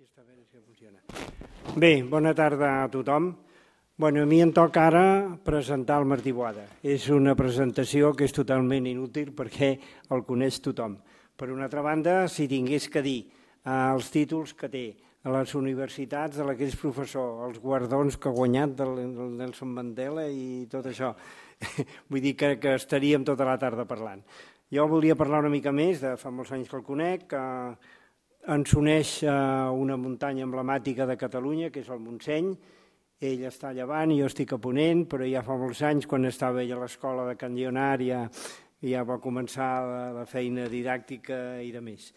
Aquí està, a veure si funciona. Bé, bona tarda a tothom. A mi em toca ara presentar el Martí Boada. És una presentació que és totalment inútil perquè el coneix tothom. Per una altra banda, si tingués que dir els títols que té a les universitats de la que és professor, els guardons que ha guanyat del Nelson Mandela i tot això, vull dir que estaríem tota la tarda parlant. Jo volia parlar una mica més, de fa molts anys que el conec, que ens uneix una muntanya emblemàtica de Catalunya, que és el Montseny. Ell està a llevant i jo estic a ponent, però ja fa molts anys, quan estava ell a l'escola de Can Lleonar, ja va començar la feina didàctica i de més.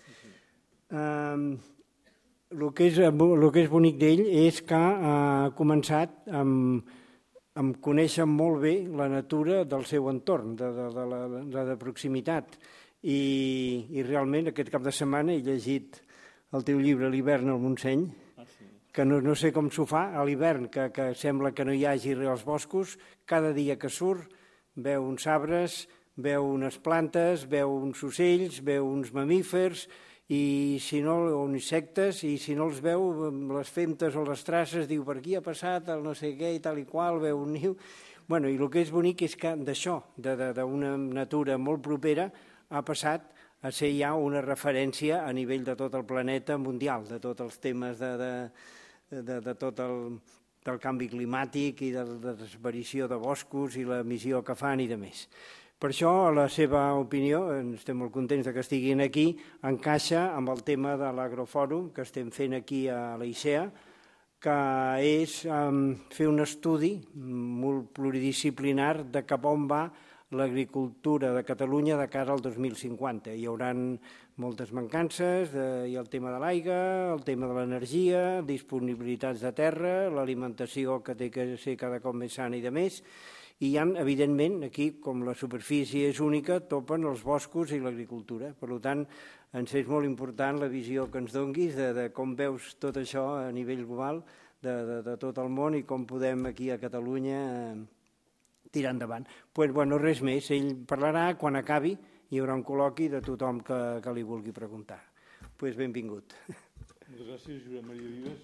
El que és bonic d'ell és que ha començat amb conèixer molt bé la natura del seu entorn, de proximitat. I realment aquest cap de setmana he llegit el teu llibre L'hivern al Montseny, que no sé com s'ho fa a l'hivern, que sembla que no hi hagi res als boscos. Cada dia que surt veu uns arbres, veu unes plantes, veu uns ocells, veu uns mamífers, i si no, insectes, i si no els veu, les femtes o les traces, diu per aquí ha passat el no sé què i tal i qual, veu un niu. I el que és bonic és que d'això, d'una natura molt propera, ha passat a ser ja una referència a nivell de tot el planeta mundial, de tots els temes de tot el canvi climàtic i de la desaparició de boscos i l'emissió que fan i de més. Per això, la seva opinió, estem molt contents que estiguin aquí, encaixa amb el tema de l'agrofòrum que estem fent aquí a l'ICEA, que és fer un estudi molt pluridisciplinar de cap on va l'agricultura de Catalunya de cara al 2050. Hi haurà moltes mancances, hi ha el tema de l'aigua, el tema de l'energia, disponibilitats de terra, l'alimentació que té que ser cada cop més sana i de més, i hi ha, evidentment, aquí, com la superfície és única, topen els boscos i l'agricultura. Per tant, ens és molt important la visió que ens donguis de com veus tot això a nivell global de tot el món i com podem aquí a Catalunya tirar endavant. Res més, ell parlarà, quan acabi hi haurà un col·loqui de tothom que li vulgui preguntar. Benvingut. Moltes gràcies, Josep Maria Vives.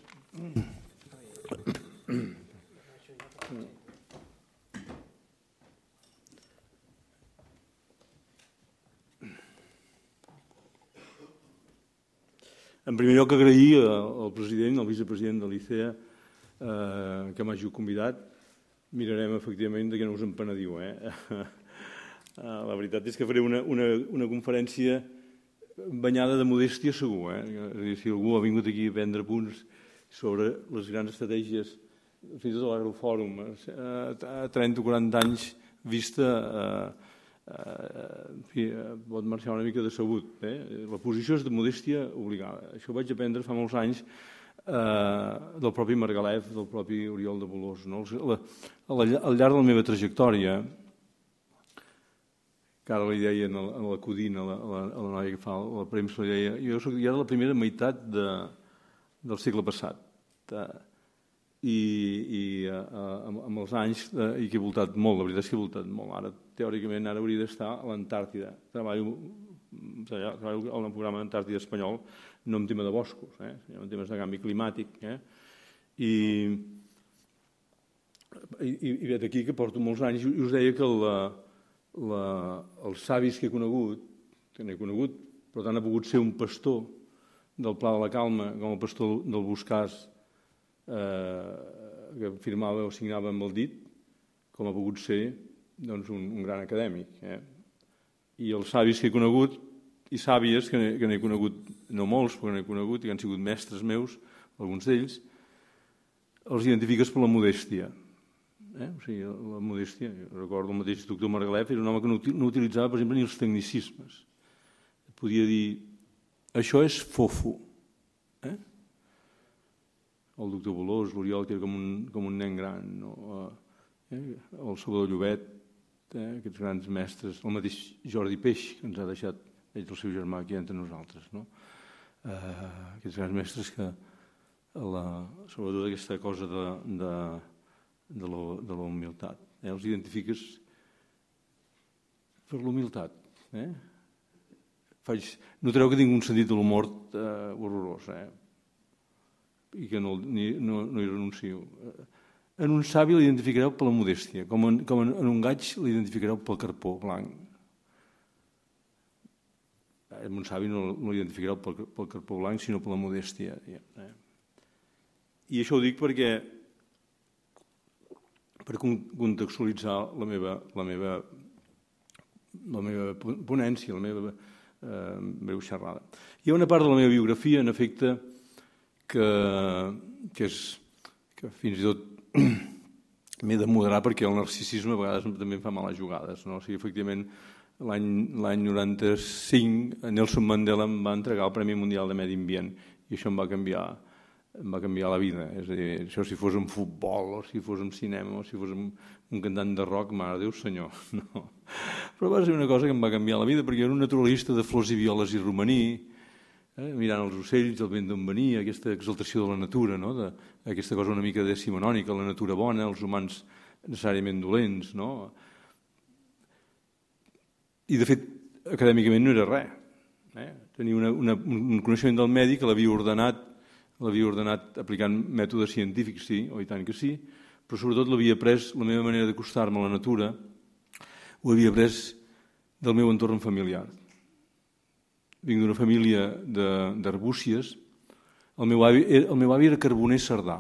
En primer lloc, agrair al president, al vicepresident de l'ICEA, que m'hagi convidat. Mirarem, efectivament, que no us en penediu. La veritat és que faré una conferència banyada de modèstia, segur. Si algú ha vingut aquí a prendre punts sobre les grans estratègies, fins i tot a l'Agrofòrum, a 30 o 40 anys vista, pot marxar una mica decebut. La posició és de modèstia obligada. Això ho vaig aprendre fa molts anys del propi Margalef, del propi Oriol de Bolòs. Al llarg de la meva trajectòria, que ara li deien a la Codina, a la noia que fa la premsa, li deia, jo soc ja de la primera meitat del segle passat i amb els anys que he voltat molt, la veritat és que he voltat molt. Ara, teòricament, hauria d'estar a l'Antàrtida. Treballo en el programa d'Antàrtida espanyol, no en tema de boscos, sinó en temes de canvi climàtic. I vet aquí que porto molts anys i us deia que els savis que n'he conegut, per tant ha pogut ser un pastor del Pla de la Calma, com el pastor del Boscàs, que firmava o signava amb el dit, com ha pogut ser un gran acadèmic. I els savis que he conegut, i sàvies que n'he conegut, no molts, però n'he conegut i que han sigut mestres meus, alguns d'ells, els identifiques per la modèstia. O sigui, la modèstia, recordo el mateix doctor Margalef, era un home que no utilitzava, per exemple, ni els tecnicismes. Podia dir, això és fofo. El doctor Bolòs, l'Oriol, que era com un nen gran, el Salvador Llobet, aquests grans mestres, el mateix Jordi Peix, que ens ha deixat ell el seu germà aquí entre nosaltres. Aquests grans mestres que, sobretot aquesta cosa de la humilitat, els identifiques per l'humilitat. Noteu que tinc un sentit de l'humor horrorós. i que no hi renuncio. En un savi l'identificareu per la modèstia, com en un gaig l'identificareu pel carpó blanc. En un savi no l'identificareu pel carpó blanc, sinó per la modèstia. I això ho dic per contextualitzar la meva ponència, la meva breu xerrada. Hi ha una part de la meva biografia, en efecte, que fins i tot m'he de moderar perquè el narcisisme a vegades també em fa males jugades. O sigui, efectivament, l'any 95 Nelson Mandela em va entregar el Premi Mundial de Medi Ambient i això em va canviar la vida. És a dir, això si fos en futbol, o si fos en cinema, o si fos un cantant de rock, mare de Déu senyor, no. Però va ser una cosa que em va canviar la vida perquè era un naturalista de flors i violes i romaní, mirant els ocells, el vent d'on venia, aquesta exaltació de la natura, no? Aquesta cosa una mica decimonònica, la natura bona, els humans necessàriament dolents, no? I, de fet, acadèmicament no era res. Tenia un coneixement del medi que l'havia ordenat aplicant mètodes científics, sí, o i tant que sí, però sobretot l'havia après, la meva manera d'acostar-me a la natura, ho havia après del meu entorn familiar. Vinc d'una família d'arbúcies. El meu avi era carboner cerdà.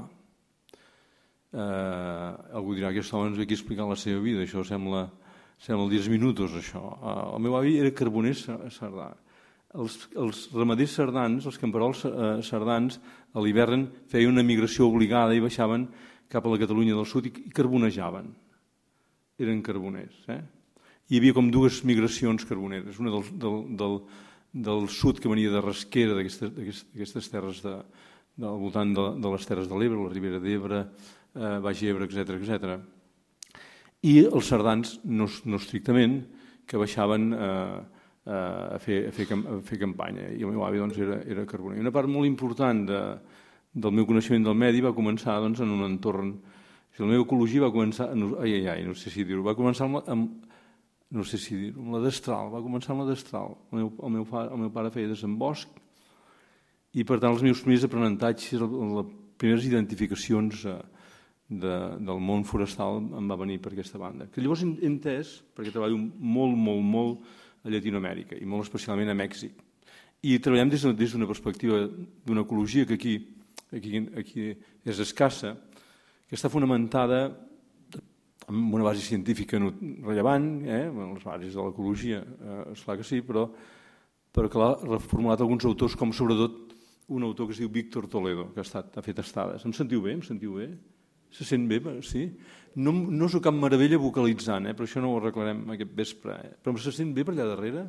Algú dirà, aquest home ens ve aquí a explicar la seva vida, això sembla 10 minuts, això. El meu avi era carboner cerdà. Els ramaders cerdans, els camperols cerdans, a l'hivern feien una migració obligada i baixaven cap a la Catalunya del Sud i carbonejaven. Eren carboners. Hi havia com dues migracions carboneres, una del sud que venia de Rasquera, d'aquestes terres al voltant de les Terres de l'Ebre, la Ribera d'Ebre, Baix Ebre, etc. I els cerdans, no estrictament, que baixaven a fer campanya. I el meu avi era carboner. I una part molt important del meu coneixement del medi va començar en un entorn... La meva ecologia va començar... no sé si dir-ho. Va començar amb la destral. Va començar amb la destral. El meu pare feia desembosc i, per tant, els meus primers aprenentatges, les primeres identificacions del món forestal em va venir per aquesta banda. Que llavors he entès, perquè treballo molt a Llatinoamèrica i molt especialment a Mèxic. I treballem des d'una perspectiva d'una ecologia que aquí és escassa, que està fonamentada amb una base científica rellevant, les bases de l'ecologia, esclar que sí, però que l'ha reformulat alguns autors, com sobretot un autor que es diu Víctor Toledo, que ha fet estades. Em sentiu bé? Se sent bé? Sí? No sóc cap meravella vocalitzant, però això no ho arreglarem aquest vespre. Però se sent bé per allà darrere?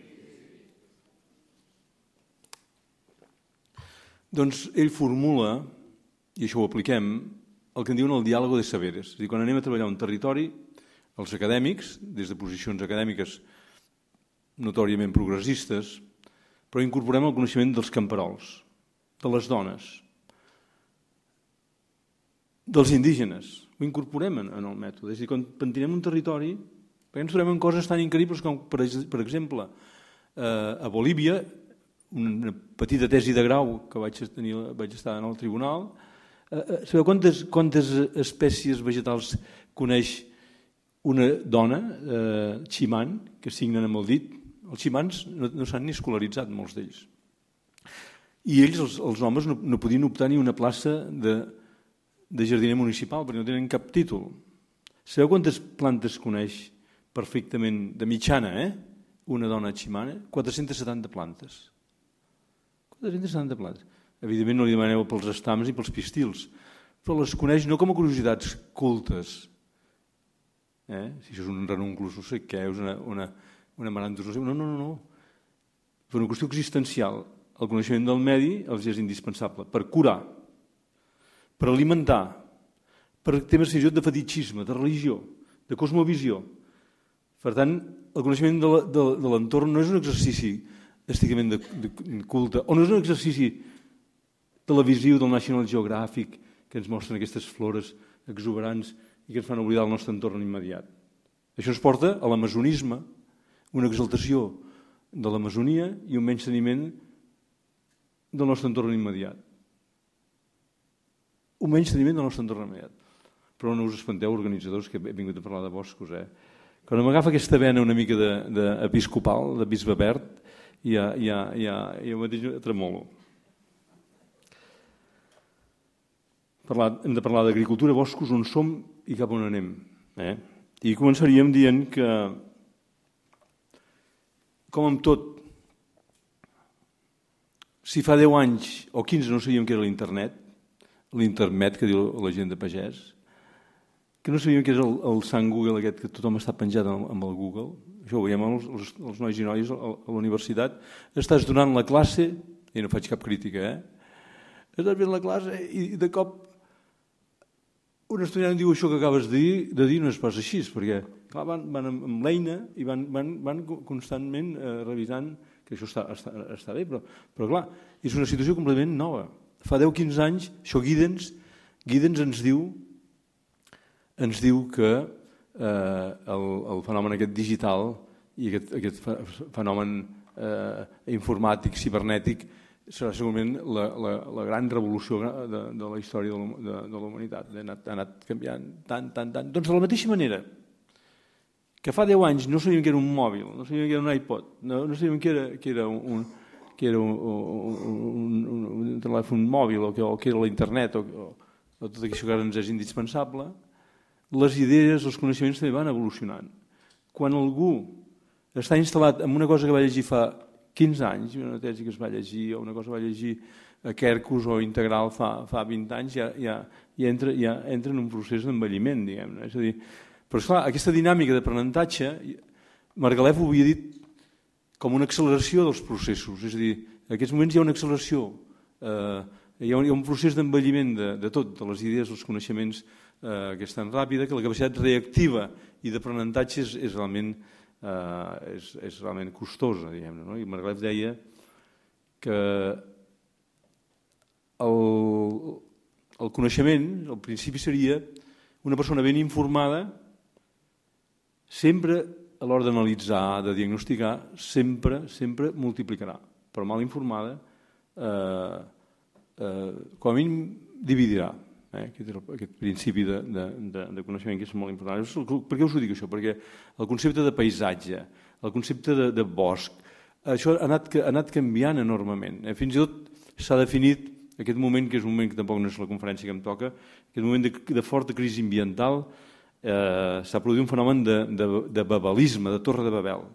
Doncs ell formula, i això ho apliquem, el que en diuen el diàleg de saberes. És a dir, quan anem a treballar un territori, els acadèmics, des de posicions acadèmiques notòriament progressistes, però incorporem el coneixement dels camperols, de les dones, dels indígenes. Ho incorporem en el mètode. És a dir, quan pentinem un territori, perquè ens trobem en coses tan increïbles com, per exemple, a Bolívia, una petita tesi de grau que vaig estar en el tribunal. Sabeu quantes espècies vegetals coneix una dona, ximant, que signen amb el dit? Els ximans no s'han ni escolaritzat, molts d'ells. I ells, els homes, no podien optar ni una plaça de jardiner municipal perquè no tenen cap títol. Sabeu quantes plantes coneix perfectament, de mitjana, una dona ximana? 470 plantes. 470 plantes. Evidentment no li demaneu pels estams i pels pistils, però les coneix no com a curiositats cultes. Si això és un ranunculus, no sé què, és una marantus, no sé. No. Per una qüestió existencial, el coneixement del medi els és indispensable per curar, per alimentar, per temes fins i tot de fetichisme, de religió, de cosmovisió. Per tant, el coneixement de l'entorn no és un exercici estrictament de culte, o no és un exercici televisiu del National Geographic que ens mostren aquestes flores exuberants i que ens fan oblidar el nostre entorn immediat. Això ens porta a l'amazonisme, una exaltació de l'Amazonia i un menysteniment del nostre entorn immediat. un menysteniment del nostre entorn immediat. Però no us espanteu, organitzadors, que he vingut a parlar de boscos. Quan m'agafa aquesta vena una mica d'episcopal, de bisbe verd, jo mateix tremolo. Hem de parlar d'agricultura, boscos, on som i cap on anem. I començaríem dient que, com amb tot, si fa 10 anys o 15 no sabíem què era l'internet que diu la gent de pagès, que no sabíem què era el sant Google aquest que tothom està penjat amb el Google, això ho veiem els nois i noies a la universitat, estàs donant la classe, i no faig cap crítica, estàs fent la classe i de cop un estudiant diu això que acabes de dir no és pas així, perquè clar, van amb l'eina i van constantment revisant que això està bé, però clar, és una situació completament nova. Fa 10-15 anys, això Giddens ens diu que el fenomen aquest digital i aquest fenomen informàtic, cibernètic, serà segurament la gran revolució de la història de la humanitat. Ha anat canviant tant. Doncs de la mateixa manera que fa 10 anys no sabíem que era un mòbil, no sabíem que era un iPod, no sabíem que era un telèfon mòbil o que era la internet o tot això que ara ens és indispensable, les idees, els coneixements també van evolucionant. Quan algú està instal·lat en una cosa que va llegir fa 15 anys, una tesi que es va llegir o una cosa que va llegir a Quercus o Integral fa 20 anys, ja entra en un procés d'envelliment, diguem-ne. És a dir, però esclar, aquesta dinàmica d'aprenentatge, Margalef ho havia dit com una acceleració dels processos, és a dir, en aquests moments hi ha una acceleració, hi ha un procés d'envelliment de tot, de les idees, dels coneixements, que és tan ràpida que la capacitat reactiva i d'aprenentatge és realment costosa, diguem-ne, no? I Margalef deia que el coneixement, al principi seria una persona ben informada, sempre a l'hora d'analitzar, de diagnosticar, sempre multiplicarà, però mal informada, com a mínim dividirà. Aquest principi de coneixement que és molt important. Per què us ho dic això? Perquè el concepte de paisatge, el concepte de bosc, això ha anat canviant enormement. Fins i tot s'ha definit aquest moment, que és un moment que tampoc no és la conferència que em toca, aquest moment de forta crisi ambiental, s'ha produït un fenomen de babelisme, de torre de Babel.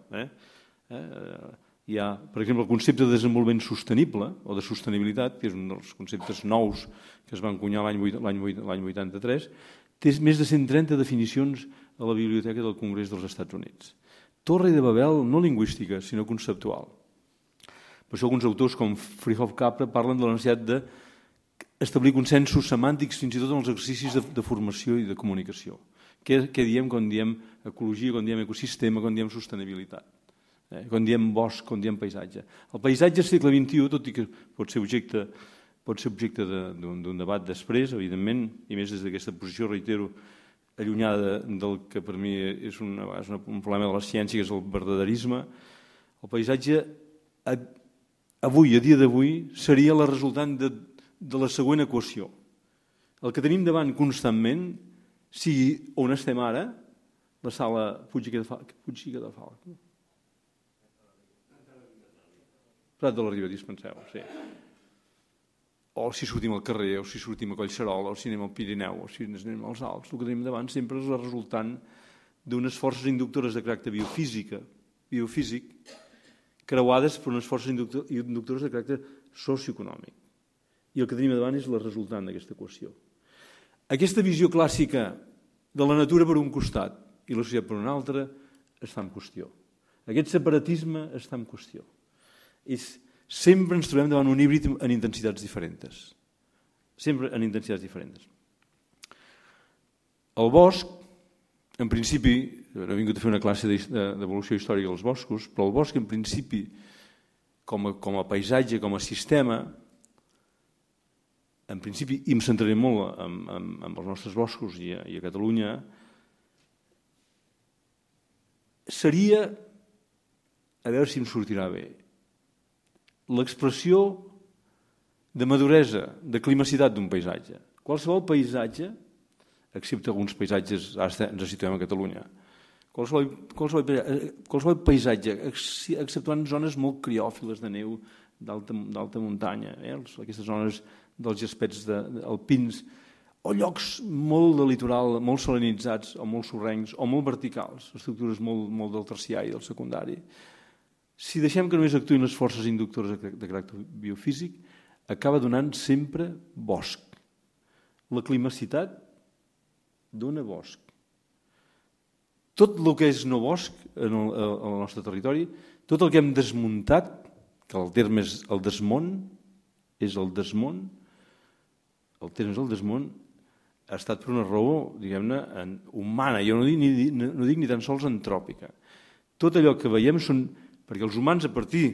Hi ha, per exemple, el concepte de desenvolupament sostenible o de sostenibilitat, que és un dels conceptes nous que es va encunyar l'any 83, té més de 130 definicions a la Biblioteca del Congrés dels Estats Units. Torre de Babel no lingüística, sinó conceptual. Per això alguns autors com Frijolf Capra parlen de la necessitat d'establir consensos semàntics fins i tot en els exercicis de formació i de comunicació. Què diem quan diem ecologia, quan diem ecosistema, quan diem sostenibilitat? Quan diem bosc, quan diem paisatge. El paisatge del segle XXI, tot i que pot ser objecte d'un debat després, evidentment, i més des d'aquesta posició, reitero, allunyada del que per mi és un problema de la ciència, que és el verdaderisme, el paisatge avui, a dia d'avui, seria la resultant de la següent equació. El que tenim davant constantment, sigui on estem ara, la sala Puig i Cadafalc. Prat de la Riba, dispenseu, sí. O si sortim al carrer, o si sortim a Collserola, o si anem al Pirineu, o si anem als Alps, el que tenim davant sempre és la resultant d'unes forces inductores de caràcter biofísic, creuades per unes forces inductores de caràcter socioeconòmic. I el que tenim davant és la resultant d'aquesta equació. Aquesta visió clàssica de la natura per un costat i la societat per un altre està en qüestió. Aquest separatisme està en qüestió. Sempre ens trobem davant un híbrid en intensitats diferents. Sempre en intensitats diferents. El bosc, en principi, he vingut a fer una classe d'evolució històrica dels boscos, però el bosc, en principi, com a paisatge, com a sistema, en principi, i em centraré molt en els nostres boscos i a Catalunya, seria, a veure si em sortirà bé, l'expressió de maduresa, de climacitat d'un paisatge. Qualsevol paisatge, excepte alguns paisatges, ara ens situem a Catalunya, qualsevol paisatge, exceptuant zones molt criòfiles de neu d'alta muntanya, aquestes zones dels gespets alpins, o llocs molt de litoral, molt salinitzats, o molt sorrencs, o molt verticals, estructures molt del terciari i del secundari. Si deixem que només actuïn les forces inductores de caràcter biofísic, acaba donant sempre bosc. La climacitat dona bosc. Tot el que és no bosc en el nostre territori, tot el que hem desmuntat, que el terme és el desmont, el terme és el desmont, ha estat per una raó, diguem-ne, humana. Jo no dic ni tan sols antròpica. Tot allò que veiem són... Perquè els humans, a partir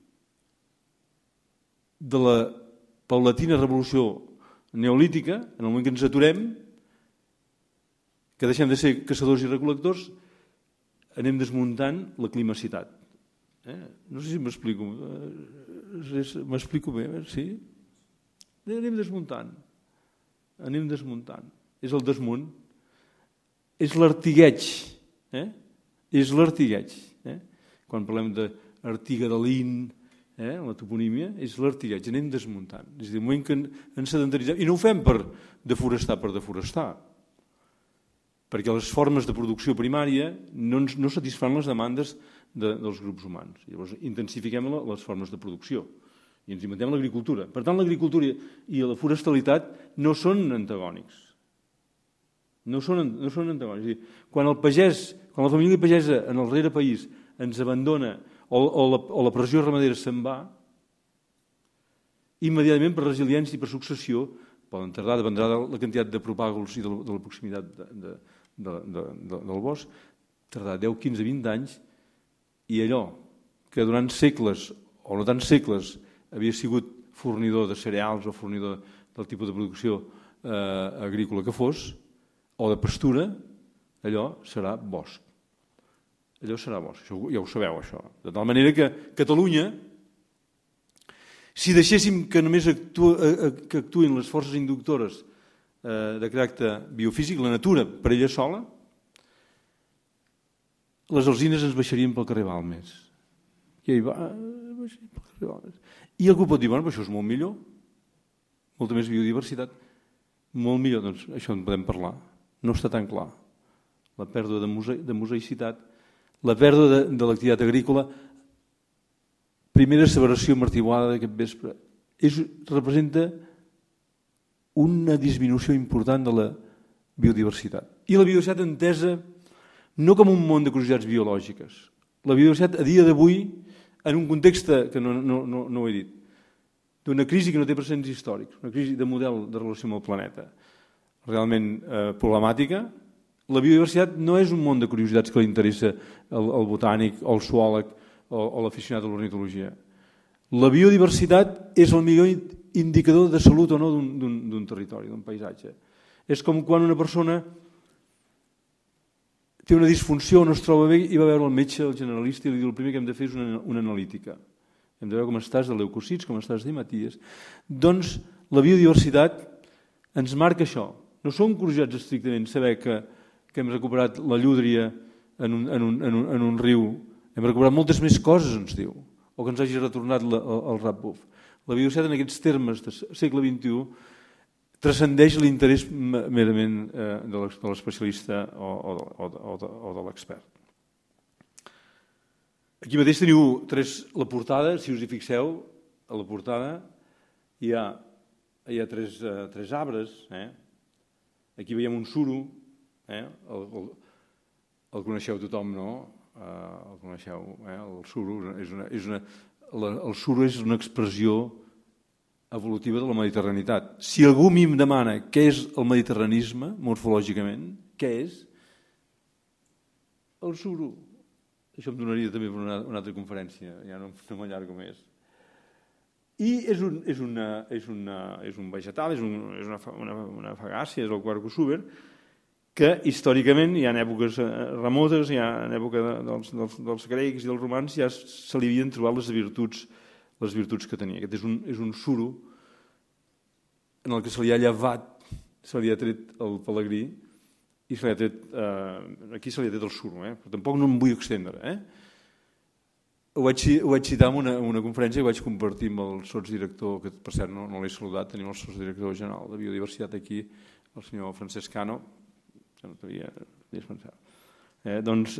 de la paulatina revolució neolítica, en el moment que ens aturem, que deixem de ser caçadors i recol·lectors, anem desmuntant la climacitat. No sé si m'explico. M'explico bé, sí? Anem desmuntant. És el desmunt. És l'artigueig. És l'artigueig. Quan parlem d'Artiga de Lin, la toponímia, és l'artigueig. Anem desmuntant. És a dir, el moment que ens sedentaritzem. I no ho fem per deforestar. Perquè les formes de producció primària no satisfan les demandes dels grups humans. Llavors intensifiquem les formes de producció i ens inventem l'agricultura. Per tant, l'agricultura i la forestalitat no són antagònics. No són antagònics. És a dir, quan la família pagesa en el darrere país ens abandona o la pressió ramadera se'n va, immediatament per resiliència i per successió poden tardar, dependrà de la quantitat de propàguls i de la proximitat del bosc, tardar 10, 15, 20 anys, i allò que durant segles, o no tant segles, havia sigut fornidor de cereals o fornidor del tipus de producció agrícola que fos, o de pastura, allò serà bosc. Allò serà bosc, ja ho sabeu, això. De tal manera que Catalunya, si deixéssim que només actuïn les forces inductores de caràcter biofísic, la natura per ella sola, les alzines ens baixarien pel carrer Balmes. I algú pot dir, bueno, això és molt millor, molta més biodiversitat, molt millor, doncs això en podem parlar. No està tan clar. La pèrdua de mosaïcitat, la pèrdua de l'activitat agrícola, primera asseveració martibuada d'aquest vespre, representa una disminució important de la biodiversitat. I la biodiversitat entesa no com un món de curiositats biològiques. La biodiversitat a dia d'avui, en un context que no ho he dit, d'una crisi que no té precedents històrics, una crisi de model de relació amb el planeta, realment problemàtica. La biodiversitat no és un món de curiositats que li interessa al botànic o al zoòleg o l'aficionat a l'ornitologia. La biodiversitat és el millor indicador de salut o no d'un territori, d'un paisatge. És com quan una persona té una disfunció o no es troba bé i va veure el metge, el generalista, i li diu el primer que hem de fer és una analítica. Hem de veure com estàs de leucocits, com estàs d'hematies. Doncs la biodiversitat ens marca això. No són curiositats estrictament saber que hem recuperat la llúdria en un riu. Hem recuperat moltes més coses, ens diu, o que ens hagi retornat el rap-buf. La biodiversitat en aquests termes del segle XXI transcendeix l'interès merament de l'especialista o de l'expert. Aquí mateix teniu la portada, si us hi fixeu, a la portada hi ha tres arbres. Aquí veiem un suro, el coneixeu tothom, no? El coneixeu, el suro és una expressió evolutiva de la mediterranitat. Si algú a mi em demana què és el mediterranisme, morfològicament, què és? El suro. Això em donaria també per una altra conferència, ja no m'allargo més. I és un vegetal, és una fagàcia, és el Quargossuber, que històricament, ja en èpoques remotes, ja en època dels grecs i dels romans, ja se li havien trobat les virtuts que tenia. Aquest és un suro en el que se li ha llevat se li ha tret el pelegrí i se li ha tret, aquí se li ha tret el suro, però tampoc no em vull extendre. Ho vaig citar en una conferència que vaig compartir amb el sotsdirector, que per cert no l'he saludat, tenim el sotsdirector general de Biodiversitat aquí, el senyor Francesc Cano, que no t'havia dispensat. Doncs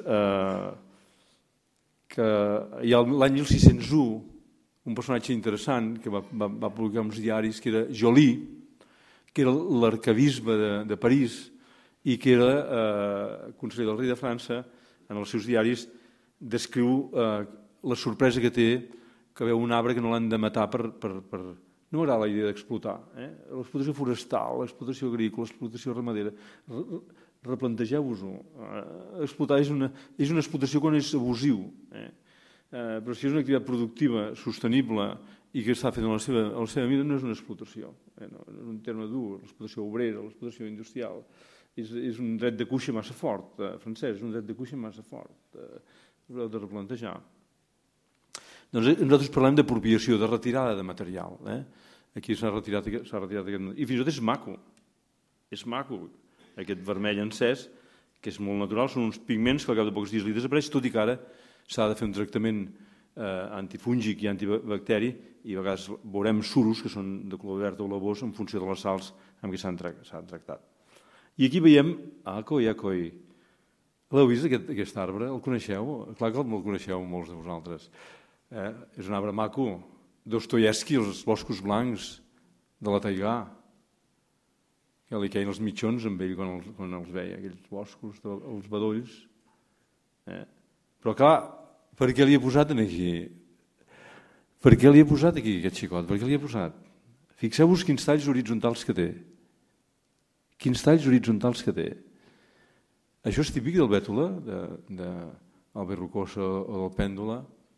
que l'any 1601 un personatge interessant que va publicar uns diaris, que era Joly, que era l'arquebisbe de París i que era conseller del rei de França, en els seus diaris descriu la sorpresa que té que veu un arbre que no l'han de matar per... No m'agrada la idea d'explotar. L'explotació forestal, l'explotació agrícola, l'explotació ramadera. Replantegeu-vos-ho. Explotar és una explotació quan és abusiu. Però si és una activitat productiva, sostenible i que està fent a la seva vida, no és una explotació. És un terme dur, l'explotació obrera, l'explotació industrial. És un dret de cuixa massa fort, francès, és un dret de cuixa massa fort. Ho heu de replantejar. Doncs nosaltres parlem d'apropiació, de retirada de material. Aquí s'ha retirat aquest... I fins i tot és maco. És maco. Aquest vermell encès, que és molt natural, són uns pigments que al cap de pocs dies li desapareix, tot i que ara s'ha de fer un tractament antifúngic i antibacteri i a vegades veurem suros que són de color verd o blavós en funció de les sals amb què s'han tractat. I aquí veiem Akoi. L'heu vist, aquest arbre? El coneixeu? Clar que el coneixeu molts de vosaltres. És un arbre maco. Dostoievski, els boscos blancs de la taigà, que li queien els mitjons amb ell quan els veia, aquells boscos, els bedolls. Però clar, per què li ha posat aquí? Per què li ha posat aquí aquest xicot? Per què li ha posat? Fixeu-vos quins talls horitzontals que té. Quins talls horitzontals que té. Això és típic del bètula, d'Albert Rocosa o del pèndula.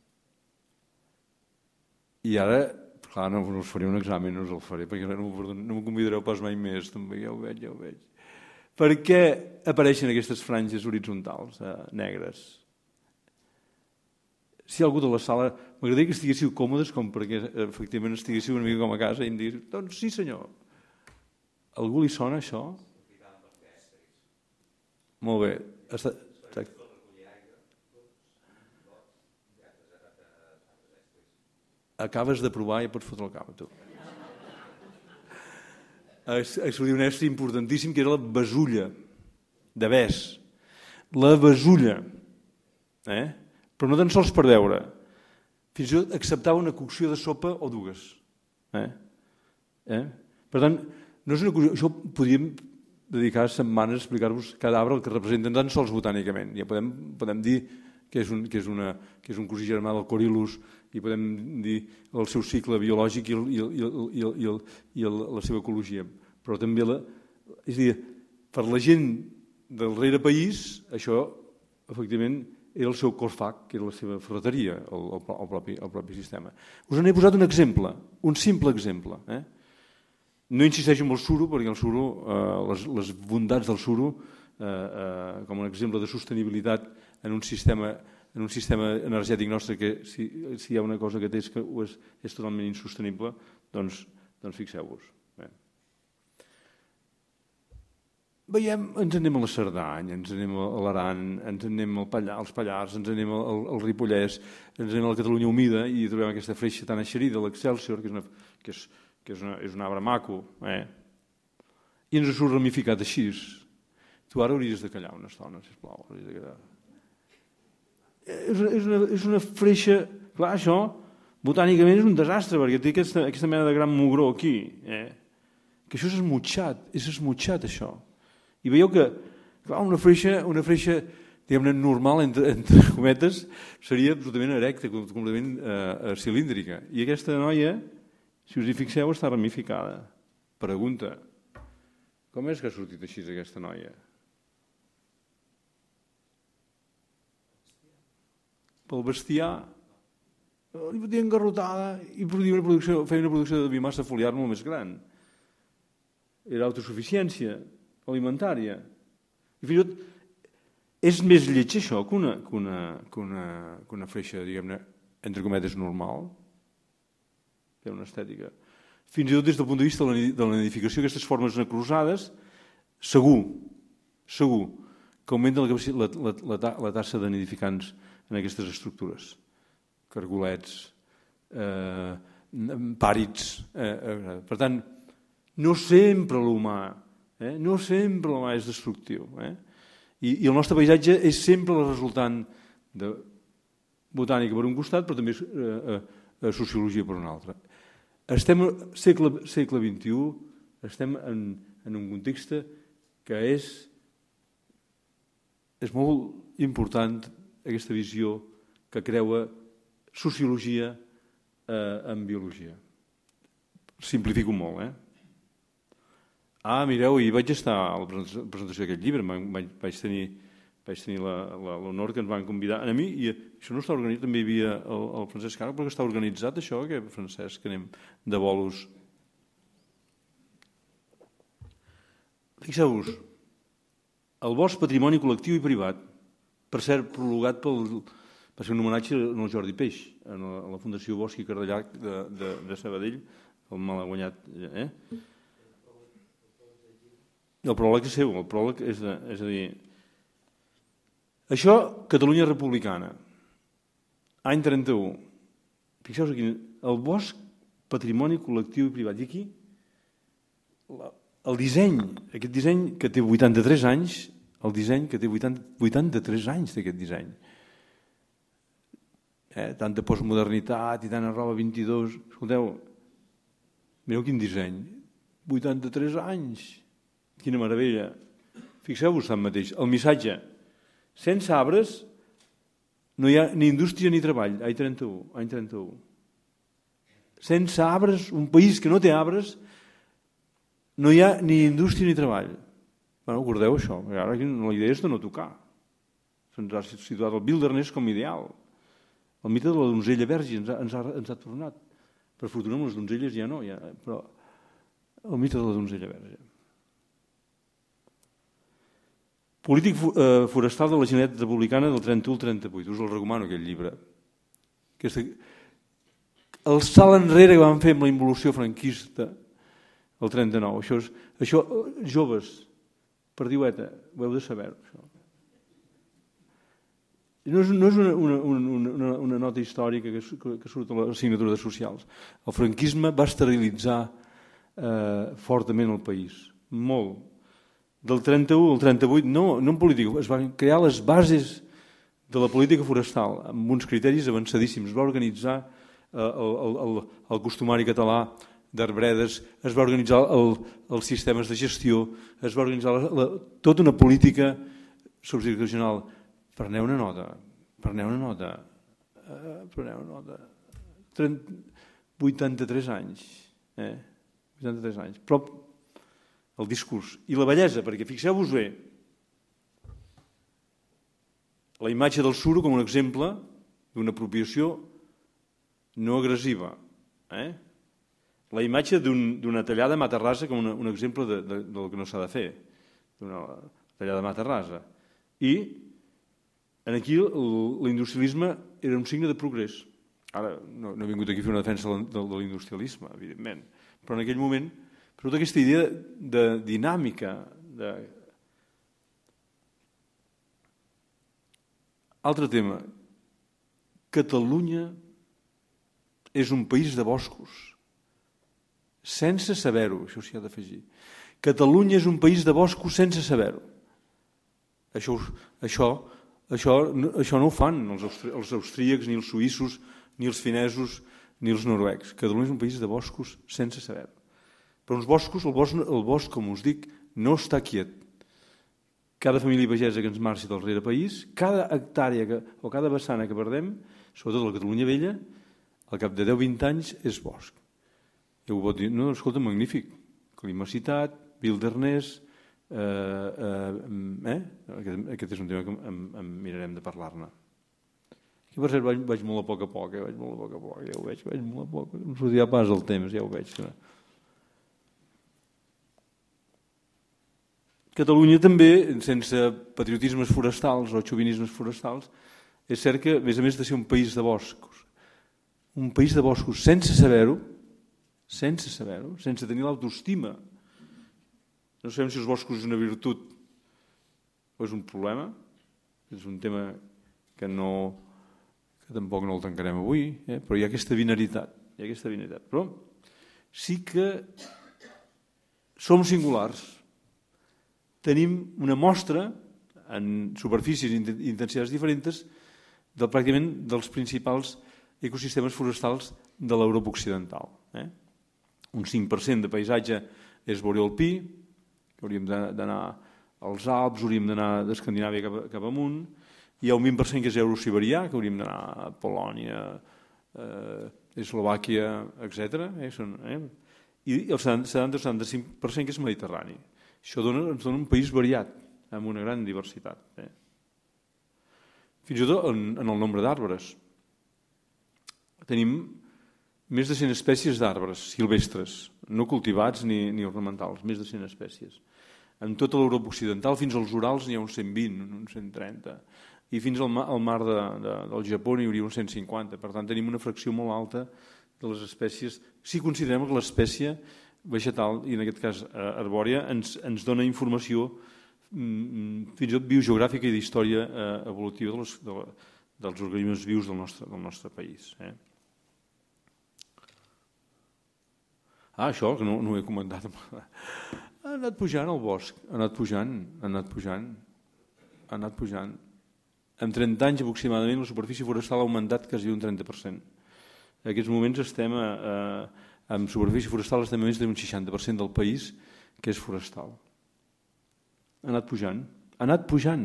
I ara, clar, no us faré un examen, no us el faré, perquè no m'ho convidareu pas mai més, també, ja ho veig. Per què apareixen aquestes franges horitzontals negres? Si algú de la sala... M'agradaria que estiguéssiu còmodes com perquè efectivament estiguéssiu una mica com a casa i em diguéssiu, doncs sí senyor. Algú li sona això? Molt bé. Acabes de provar i pots fotre el cap a tu. Explicar un estri importantíssim que era la besulla de bes. La besulla. Però no tan sols per veure. Fins i tot acceptava una cocció de sopa o dues. Per tant, no és una cocció... Això podríem dedicar setmanes a explicar-vos cada arbre el que representa, no tan sols botànicament. Ja podem dir que és un cosí germà del Corylus i podem dir el seu cicle biològic i la seva ecologia. Però també, és a dir, per la gent del rere país, això, efectivament, era el seu corfac, que era la seva ferreteria, el propi sistema. Us n'he posat un exemple, un simple exemple. No insisteixo en el suro, perquè el suro, les bondats del suro, com un exemple de sostenibilitat en un sistema energètic nostre que si hi ha una cosa que té és que és totalment insostenible, doncs fixeu-vos. Veiem, ens anem a la Cerdanya, ens anem a l'Aran, ens anem als Pallars, ens anem al Ripollès, ens anem a la Catalunya humida i trobem aquesta freixa tan eixerida, l'Excelsior, que és un arbre maco, i ens surt ramificat així. Tu ara hauries de callar una estona, sisplau. És una freixa... Clar, això botànicament és un desastre, perquè té aquesta mena de gran mugró aquí. Que això és esmutxat, això. I veieu que una freixa diguem-ne normal, entre cometes, seria absolutament erecta, completament cilíndrica. I aquesta noia, si us hi fixeu, està ramificada. Pregunta, com és que ha sortit així aquesta noia? Pel bestiar, li fotia engarrotada i feia una producció de biomassa foliar molt més gran. Era autosuficiència alimentària. I fins i tot és més lleig això que una freixa, diguem-ne, entre cometes normal. Té una estètica. fins i tot des del punt de vista de la nidificació, aquestes formes necrosades, segur que augmenten la taxa de nidificants en aquestes estructures. Cargolets, pàrids. Per tant, no sempre l'humà és destructiu. I el nostre paisatge és sempre la resultant de botànica per un costat, però també sociologia per un altre. Estem al segle XXI, estem en un context que és molt important aquesta visió que creua sociologia en biologia. Simplifico molt, mireu, i vaig estar a la presentació d'aquest llibre, vaig tenir l'honor que ens van convidar a mi, i això no està organitzat, també hi havia el Francesc Caro, però que està organitzat això, que Francesc, que anem de bolos. Fixeu-vos, el bosc patrimoni col·lectiu i privat, per cert, prologat va ser un homenatge al Jordi Peix, a la Fundació Bosch i Cardellac de Sabadell, el malaguanyat. El pròleg és seu, el pròleg és a dir... Això, Catalunya republicana, any 31. Fixeu-vos aquí, el bosc, patrimoni col·lectiu i privat. I aquí, el disseny, aquest disseny que té 83 anys, el disseny que té 83 anys d'aquest disseny. Tanta postmodernitat i tanta roba 22. Escolteu, mireu quin disseny. 83 anys. Quina meravella. Fixeu-vos tanmateix, el missatge. Sense arbres no hi ha ni indústria ni treball. Any 31. Sense arbres, un país que no té arbres, no hi ha ni indústria ni treball. Recordeu això. Ara la idea és de no tocar. Se'ns ha situat el wilderness com ideal. El mite de la donzella verge ens ha tornat. Per fortuna amb les donzelles ja no, però el mite de la donzella verge. Polític forestal de la Generalitat Republicana del 31 al 38. Us el recomano, aquest llibre. El salt enrere que vam fer amb la involució franquista el 39. Això, joves, perdiueta, ho heu de saber. No és una nota històrica que surt a la signatura de socials. El franquisme va esterilitzar fortament el país. Molt. Del 31 al 38, no en política, es van crear les bases de la política forestal amb uns criteris avançadíssims. Es va organitzar el costumari català d'arbredes, es va organitzar els sistemes de gestió, es va organitzar tota una política substitucional. Preneu una nota. 83 anys. 83 anys. Però el discurs i la bellesa, perquè fixeu-vos bé, la imatge del suro com un exemple d'una apropiació no agressiva. La imatge d'una tallada mata rasa com un exemple del que no s'ha de fer, d'una tallada mata rasa. I aquí l'industrialisme era un signe de progrés. Ara no he vingut aquí a fer una defensa de l'industrialisme, evidentment, però en aquell moment tota aquesta idea de dinàmica. Altre tema. Catalunya és un país de boscos. Sense saber-ho, això s'hi ha d'afegir. Catalunya és un país de boscos sense saber-ho. Això no ho fan els austríacs, ni els suïssos, ni els finesos, ni els noruecs. Catalunya és un país de boscos sense saber-ho. Però uns boscos, el bosc, com us dic, no està quiet. Cada família pagesa que ens marxi del rere país, cada hectàrea o cada vessana que perdem, sobretot la Catalunya vella, al cap de 10-20 anys és bosc. I ho pot dir, no, escolta, magnífic. Climacitat, wilderness, aquest és un tema que mirarem de parlar-ne. I per cert, vaig molt a poc, ja ho veig, vaig molt a poc. No sortirà pas el temps, ja ho veig. Catalunya també, sense patriotismes forestals o xovinismes forestals, és cert que, a més de ser un país de boscos sense saber-ho, sense saber-ho, sense tenir l'autoestima. No sabem si els boscos és una virtut o és un problema. És un tema que tampoc no el tancarem avui, però hi ha aquesta binaritat. Però sí que som singulars. Tenim una mostra en superfícies i intensitats diferents pràcticament dels principals ecosistemes forestals de l'Europa occidental. Un 5% de paisatge és borealpí, que hauríem d'anar als Alps, hauríem d'anar d'Escandinàvia cap amunt, hi ha un 20% que és eurosiberià, que hauríem d'anar a Polònia, Eslovàquia, etc. I el 70-75% que és mediterrani. Això ens dona un país variat, amb una gran diversitat. Fins i tot en el nombre d'arbres. Tenim més de 100 espècies d'arbres silvestres, no cultivats ni ornamentals, més de 100 espècies. En tota l'Europa occidental, fins als Urals, n'hi ha uns 120, uns 130. I fins al mar del Japó n'hi hauria uns 150. Per tant, tenim una fracció molt alta de les espècies. Si considerem que l'espècie vegetal, i en aquest cas arbòria, ens dona informació fins i tot biogeogràfica i d'història evolutiva dels organismes vius del nostre país. Això, que no ho he comentat. Ha anat pujant el bosc, ha anat pujant. En 30 anys aproximadament la superfície forestal ha augmentat quasi un 30%. En aquests moments estem en superfície forestal estem a més d'un 60% del país que és forestal. Ha anat pujant.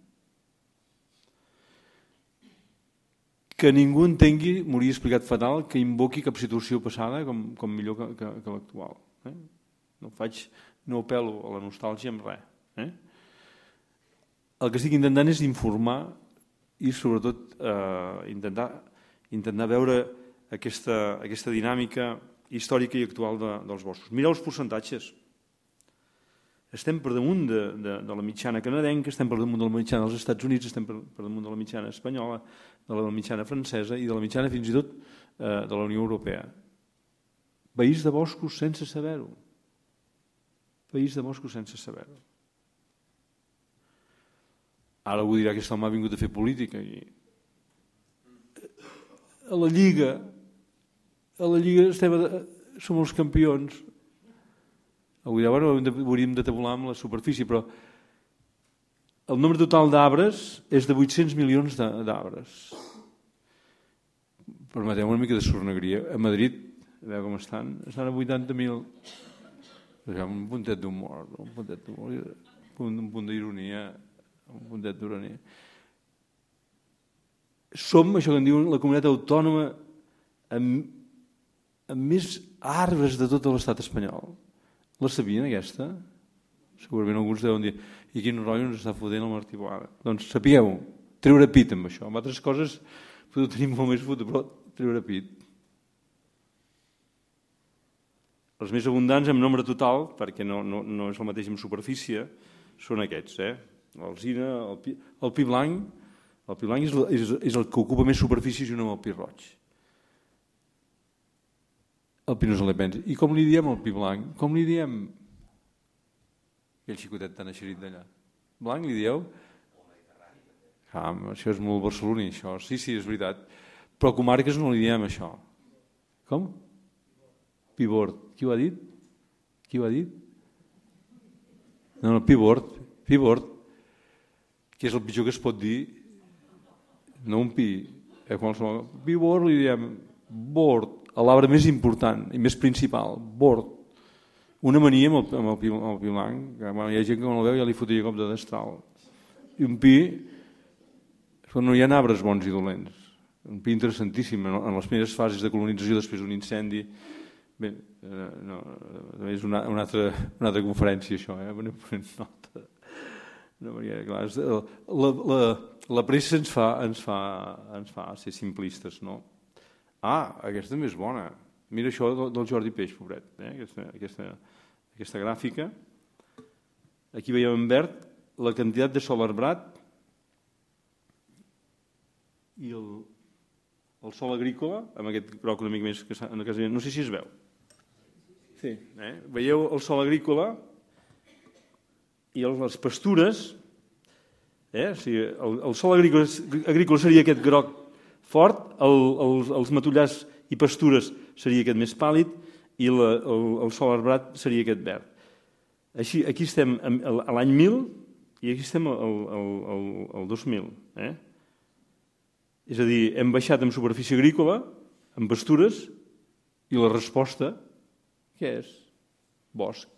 Que ningú entengui, m'hauria explicat fatal, que invoqui cap situació passada com millor que l'actual. No apel·lo a la nostàlgia amb res. El que estic intentant és informar i sobretot intentar veure aquesta dinàmica històrica i actual dels boscos. Mireu els percentatges. Estem per damunt de la mitjana canadenca, estem per damunt de la mitjana dels Estats Units, estem per damunt de la mitjana espanyola, de la mitjana francesa i de la mitjana fins i tot de la Unió Europea. País de boscos sense saber-ho. Ara algú dirà que aquest home ha vingut a fer política. A la Lliga som els campions. Algú dirà, hauríem de tabular amb la superfície, però el nombre total d'arbres és de 800 milions d'arbres. Permeteu una mica de sornegria. A Madrid, a veure com estan a 80.000. Un puntet d'humor, un punt d'ironia, un puntet d'ironia. Som, això que en diuen, la comunitat autònoma amb més arbres de tot l'estat espanyol. La sabien, aquesta? Segurament alguns deuen dir i quin rotllo ens està fotent el Martí Boada. Doncs sapigueu, treure pit amb això. Amb altres coses ho tenim molt més fotut, però treure pit. Els més abundants en nombre total, perquè no és el mateix en superfície, són aquests. L'alzina, el pi blanc. El pi blanc és el que ocupa més superfície junt amb el pi roig. El Pinus Alepensis. I com li diem el pi blanc? Com li diem? Aquell xicotet tan eixerit d'allà. Blanc li dieu? Això és molt barceloní, això. Sí, és veritat. Però a comarques no li diem això. Com? Pibord. Qui ho ha dit? No, pibord. Que és el pitjor que es pot dir. No un pi. Pibord li diem bord. L'arbre més important i més principal, bord. Una mania amb el pi blanc, que hi ha gent que no el veu i ja li fotria cop de destral. I un pi, no hi ha arbres bons i dolents. Un pi interessantíssim en les primeres fases de colonització després d'un incendi. Bé, és una altra conferència això, la pressa ens fa ser simplistes, no? Aquesta també és bona. Mira això del Jordi Peix, pobret. Aquesta gràfica. Aquí veiem en verd la quantitat de sòl arbrat i el sòl agrícola, amb aquest groc una mica més, no sé si es veu. Sí, veieu el sòl agrícola i les pastures. O sigui, el sòl agrícola seria aquest groc fort, els matollars i pastures seria aquest més pàl·lid i el sòl arbrat seria aquest verd. Així, aquí estem a l'any 1000 i aquí estem al 2000. És a dir, hem baixat en superfície agrícola, en pastures, i la resposta, què és? Bosc.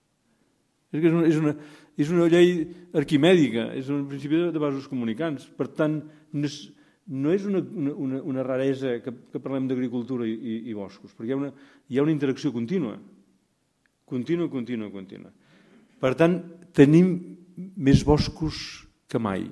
És una llei arquimèdica, és un principi de vasos comunicants. Per tant, no és una raresa que parlem d'agricultura i boscos, perquè hi ha una interacció contínua. Contínua. Per tant, tenim més boscos que mai.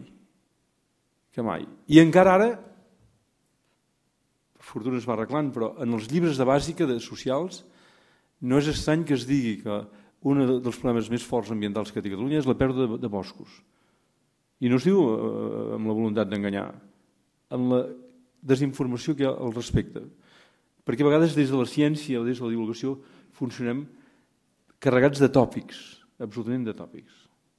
I encara ara, per fortuna es va arreglant, però en els llibres de bàsica de socials no és estrany que es digui que un dels problemes més forts ambientals que té Catalunya és la pèrdua de boscos. I no es diu amb la voluntat d'enganyar, amb la desinformació que hi ha al respecte. Perquè a vegades des de la ciència o des de la divulgació funcionem carregats de tòpics, absolutament de tòpics.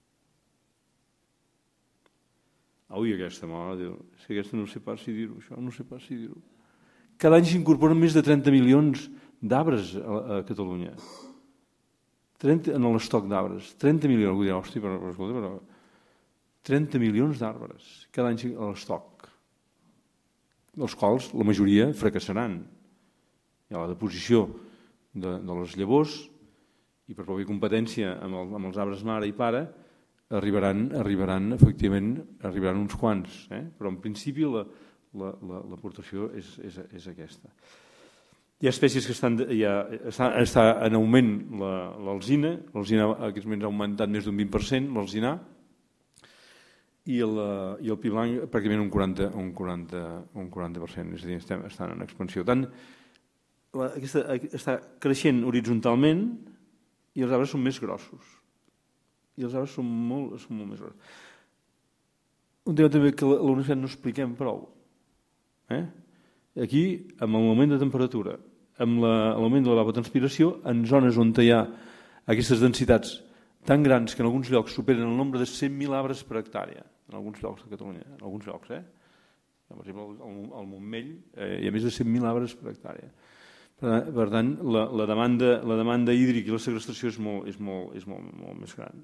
Ui, aquesta, mare de Déu, si aquesta no sé pas si dir-ho, això no sé pas si dir-ho. Cada any s'incorporen més de 30 milions d'arbres a Catalunya. En l'estoc d'arbres. 30 milions, algú dirà, hòstia, però 30 milions d'arbres cada any a l'estoc, dels quals la majoria fracassaran. Hi ha la deposició de les llavors i per pròpia competència amb els arbres mare i pare arribaran uns quants, però en principi l'aportació és aquesta. Hi ha espècies que està en augment l'alzina aquests moments ha augmentat més d'un 20%, l'alzinar, i el pi blanc pràcticament un 40%, és a dir, estan en expansió. Està creixent horitzontalment i els arbres són més grossos. I els arbres són molt més grossos. Un tema també que a la universitat no expliquem prou. Aquí, amb l'augment de temperatura, amb l'augment de l'evapotranspiració, en zones on hi ha aquestes densitats tan grans que en alguns llocs superen el nombre de 100.000 arbres per hectàrea, en alguns llocs de Catalunya, en alguns llocs, per exemple, al Montmell hi ha més de 100.000 arbres per hectàrea. Per tant, la demanda hídrica i la segrestació és molt més gran.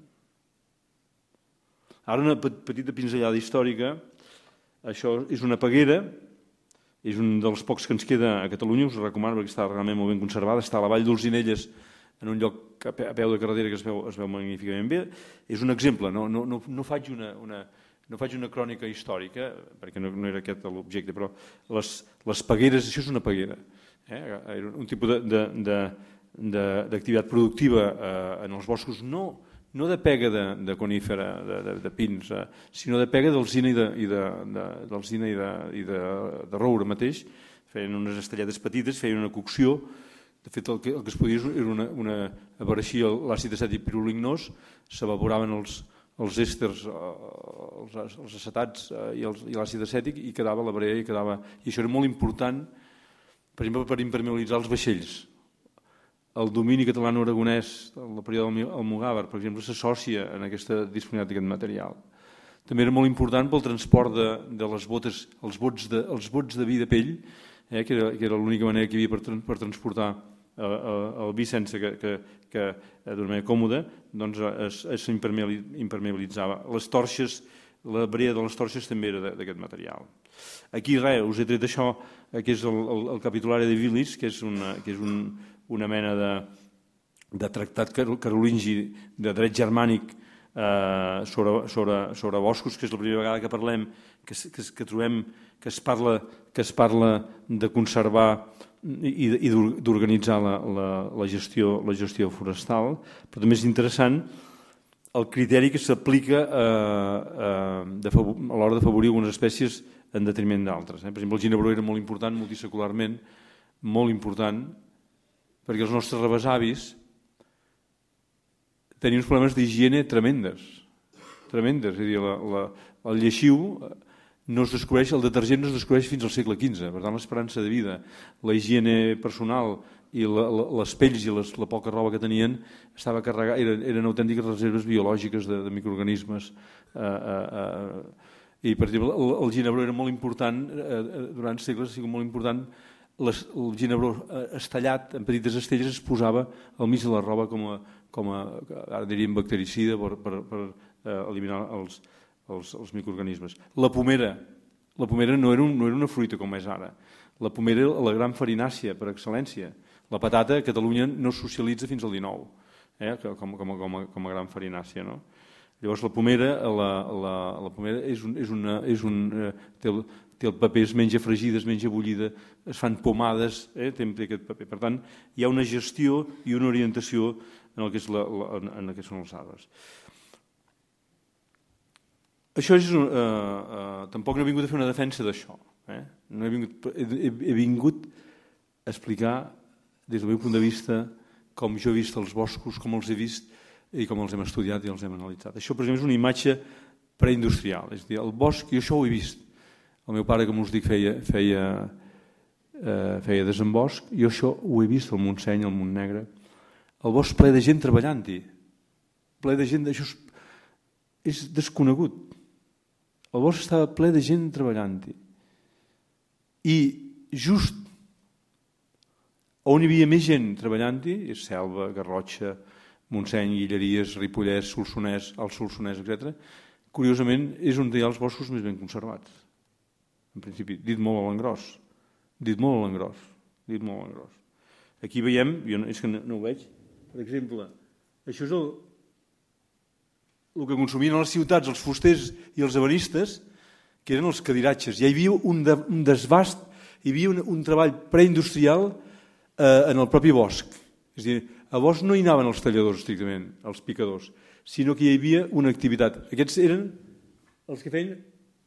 Ara una petita pinzellada històrica. Això és una peguera, és un dels pocs que ens queda a Catalunya, us ho recomano perquè està realment molt ben conservada, està a la Vall d'Olzinelles, en un lloc a peu de carretera que es veu magníficament bé. És un exemple, no faig una crònica històrica, perquè no era aquest l'objecte, però les pegueres, això és una peguera, un tipus d'activitat productiva en els boscos, no de pega de conífera, de pins, sinó de pega d'alzina i de roure mateix. Feien unes estelletes petites, feien una cocció. De fet, el que es podia era apareixia l'àcid acètic pirolignós, s'evaporaven els èsters, els acetats i l'àcid acètic i quedava la brea i això era molt important, per exemple, per impermeabilitzar els vaixells. El domini catalano-aragonès del període almogàver, per exemple, s'associa en aquesta disponibilitat d'aquest material. També era molt important pel transport de les botes, els bots de vi de pell, que era l'única manera que hi havia per transportar el vi sense que d'una manera còmoda, doncs s'impermeabilitzava. Les torxes, la brea de les torxes també era d'aquest material. Aquí res, us he tret això, que és el Capitulari de Vilis, que és una mena de tractat carolingi de dret germànic sobre boscos, que és la primera vegada que parlem, que trobem que es parla de conservar i d'organitzar la gestió forestal, però també és interessant el criteri que s'aplica a l'hora d'afavorir algunes espècies en detriment d'altres. Per exemple, el ginebró era molt important multisecularment, molt important, perquè els nostres rebesavis tenien uns problemes d'higiene tremendes. És a dir, el lleixiu no es descobreix, el detergent no es descobreix fins al segle XV, per tant l'esperança de vida, la higiene personal i les pells i la poca roba que tenien estava carregada, eren autèntiques reserves biològiques de microorganismes. I, per exemple, el ginebró era molt important, durant segles ha sigut molt important, el ginebró estallat en petites estelles es posava al mig de la roba com a ara diríem bactericida per eliminar els microorganismes. La pomera no era una fruita com és ara. La pomera era la gran farinàcia per excel·lència. La patata a Catalunya no es socialitza fins al 19, com a gran farinàcia. No? Llavors la pomera té el paper, es menja fregida, es menja bullida, es fan pomades, té aquest paper. Per tant, hi ha una gestió i una orientació en el que són els arbres. Això és... Tampoc no he vingut a fer una defensa d'això. He vingut a explicar, des del meu punt de vista, com jo he vist els boscos, com els he vist i com els hem estudiat i els hem analitzat. Això, per exemple, és una imatge preindustrial. És a dir, el bosc, jo això ho he vist. El meu pare, com us dic, feia desembosc. Jo això ho he vist al Montseny, al Montnegre. El bosc ple de gent treballant-hi. Ple de gent... Això és desconegut. El bosc estava ple de gent treballant-hi. I just on hi havia més gent treballant-hi, és Selva, Garrotxa, Montseny, Guilleries, Ripollès, Solsonès, el Solsonès, etc. Curiosament, és on hi ha els boscos més ben conservats. En principi, dit molt a l'engròs. Dit molt a l'engròs. Aquí veiem, és que no ho veig, per exemple, això és el que consumien a les ciutats els fusters i els ebenistes, que eren els cadiratges. Ja hi havia un desbast, hi havia un treball preindustrial en el propi bosc. És a dir, a bosc no hi anaven els talladors estrictament, els picadors, sinó que hi havia una activitat. Aquests eren els que feien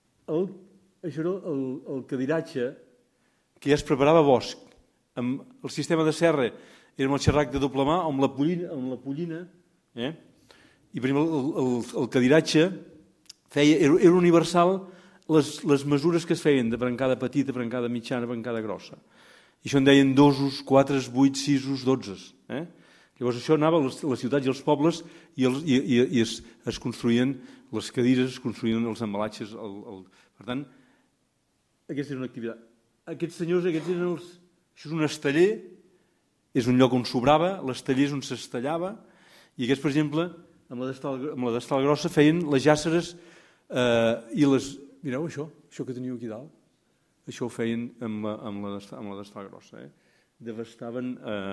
el cadiratge, que ja es preparava a bosc. Amb el sistema de serra era amb el xerrac de doble mà, amb la pollina. I, per exemple, el cadiratge era universal les mesures que es feien de brancada petita, brancada mitjana, brancada grossa. I això en deien 2, 4, 8, 6, 12. Llavors això anava a les ciutats i als pobles i es construïen les cadires, es construïen els embalatges. Per tant, aquesta és una activitat. Aquests senyors, això és un estaller, és un lloc on sobrava, l'estaller és on s'estallava, i aquests, per exemple, amb la destal grossa feien les jàsseres i les... Mireu això que teniu aquí dalt. Això ho feien amb la destal grossa. Devastaven...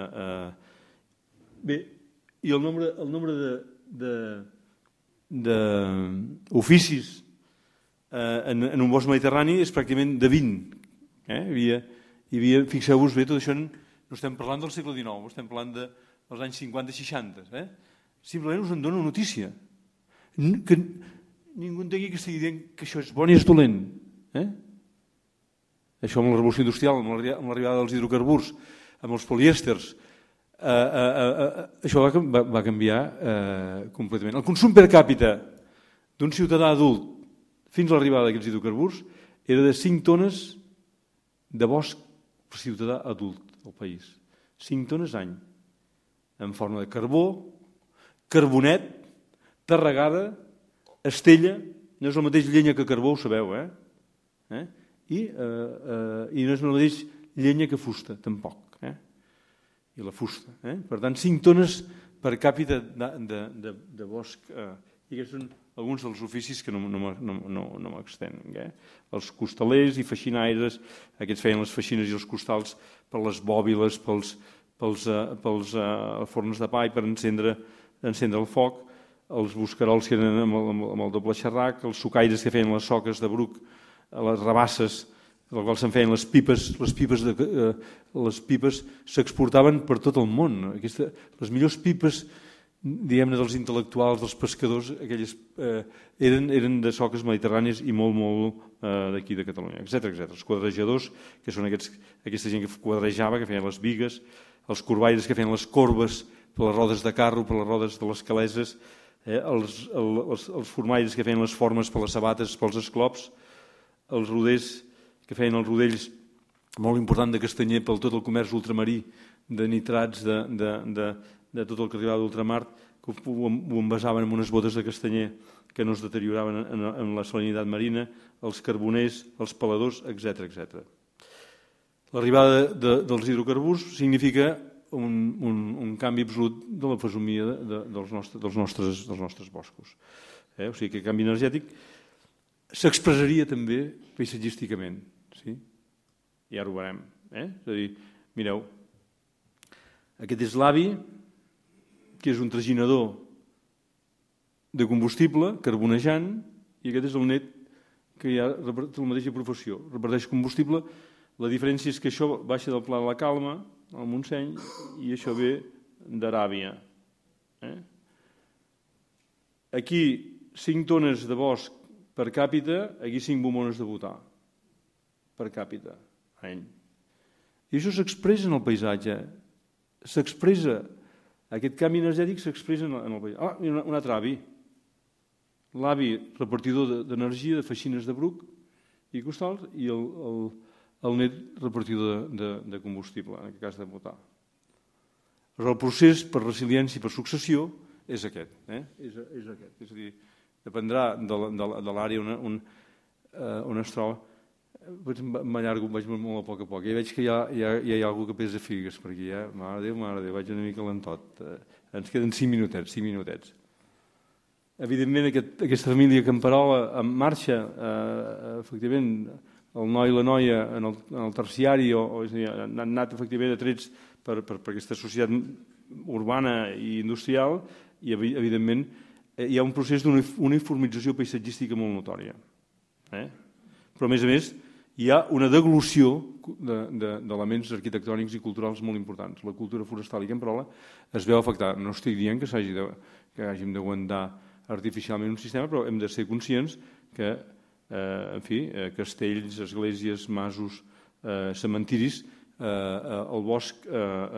Bé, i el nombre d'oficis en un bosc mediterrani és pràcticament de 20. Hi havia, fixeu-vos bé, tot això no estem parlant del segle XIX, estem parlant dels anys 50-60. Simplement us en dono notícia. Que ningú entengui que estigui dient que això és bon i és dolent. Això amb la revolució industrial, amb l'arribada dels hidrocarburs, amb els polièsters, això va canviar completament. El consum per càpita d'un ciutadà adult fins a l'arribada d'aquests hidrocarburs era de 5 tones de bosc per ciutadà adult al país. 5 tones any, en forma de carbó, carbonet, terregada, estella, no és el mateix llenya que carbó, ho sabeu, i no és el mateix llenya que fusta, tampoc. I la fusta. Per tant, 5 tones per càpita de bosc. I aquests són alguns dels oficis que no m'extenc. Els costalers i feixinaires, aquests feien les feixines i els costals per les bòbiles, pels forns de pa i per encendre el foc, els buscarols que eren amb el doble xerrac, els sucaires que feien les soques de bruc, les rabasses, de les quals se'n feien les pipes s'exportaven per tot el món. Les millors pipes, diguem-ne, dels intel·lectuals, dels pescadors, aquelles eren de soques mediterrànies i molt d'aquí de Catalunya, etc. Els quadrejadors, que són aquesta gent que quadrejava, que feien les bigues, els corbaires que feien les corbes per les rodes de carro, per les rodes de les caleses, els formaires que feien les formes per les sabates, pels esclops, els roders que feien els rodells, molt important de Castanyer per tot el comerç ultramarí de nitrats de tot el que arribava d'ultramar, que ho envasaven en unes botes de castanyer que no es deterioraven en la salinitat marina, els carboners, els peladors, etc. L'arribada dels hidrocarburs significa un canvi absolut de la fesomia dels nostres boscos. O sigui que el canvi energètic s'expressaria també paisatgísticament. I ara ho veurem. És a dir, mireu, aquest és l'avi, que és un traginador de combustible, carbonejant, i aquest és el net que ja reparteix la mateixa professió. Reparteix combustible. La diferència és que això baixa del Pla de la Calma, al Montseny, i això ve d'Aràbia. Aquí 5 tones de bosc per càpita, aquí 5 bomones de butà per càpita any. I això s'expressa en el paisatge. S'expressa. Aquest canvi energètic s'expressa en el paisatge. I un altre avi. L'avi repartidor d'energia, de feixines de bruc i costals, i el net repartidor de combustible, en aquest cas de butà. El procés per resiliència i per successió és aquest. És aquest. És a dir, dependrà de l'àrea on es troba. M'allargo, vaig molt a poc. Ja veig que ja hi ha algú que pesa figues per aquí. Mare de Déu, vaig una mica lentot. Ens queden 5 minutets. Evidentment, aquesta família camperola en marxa, efectivament, el noi i la noia en el terciari han anat efectivament atrets per aquesta societat urbana i industrial i, evidentment, hi ha un procés d'uniformització paisatgística molt notòria. Però, a més, hi ha una deglució d'elements arquitectònics i culturals molt importants. La cultura forestal i camperola es veu afectada. No estic dient que hàgim d'aguantar artificialment un sistema, però hem de ser conscients que, en fi, castells, esglésies, masos, cementiris, el bosc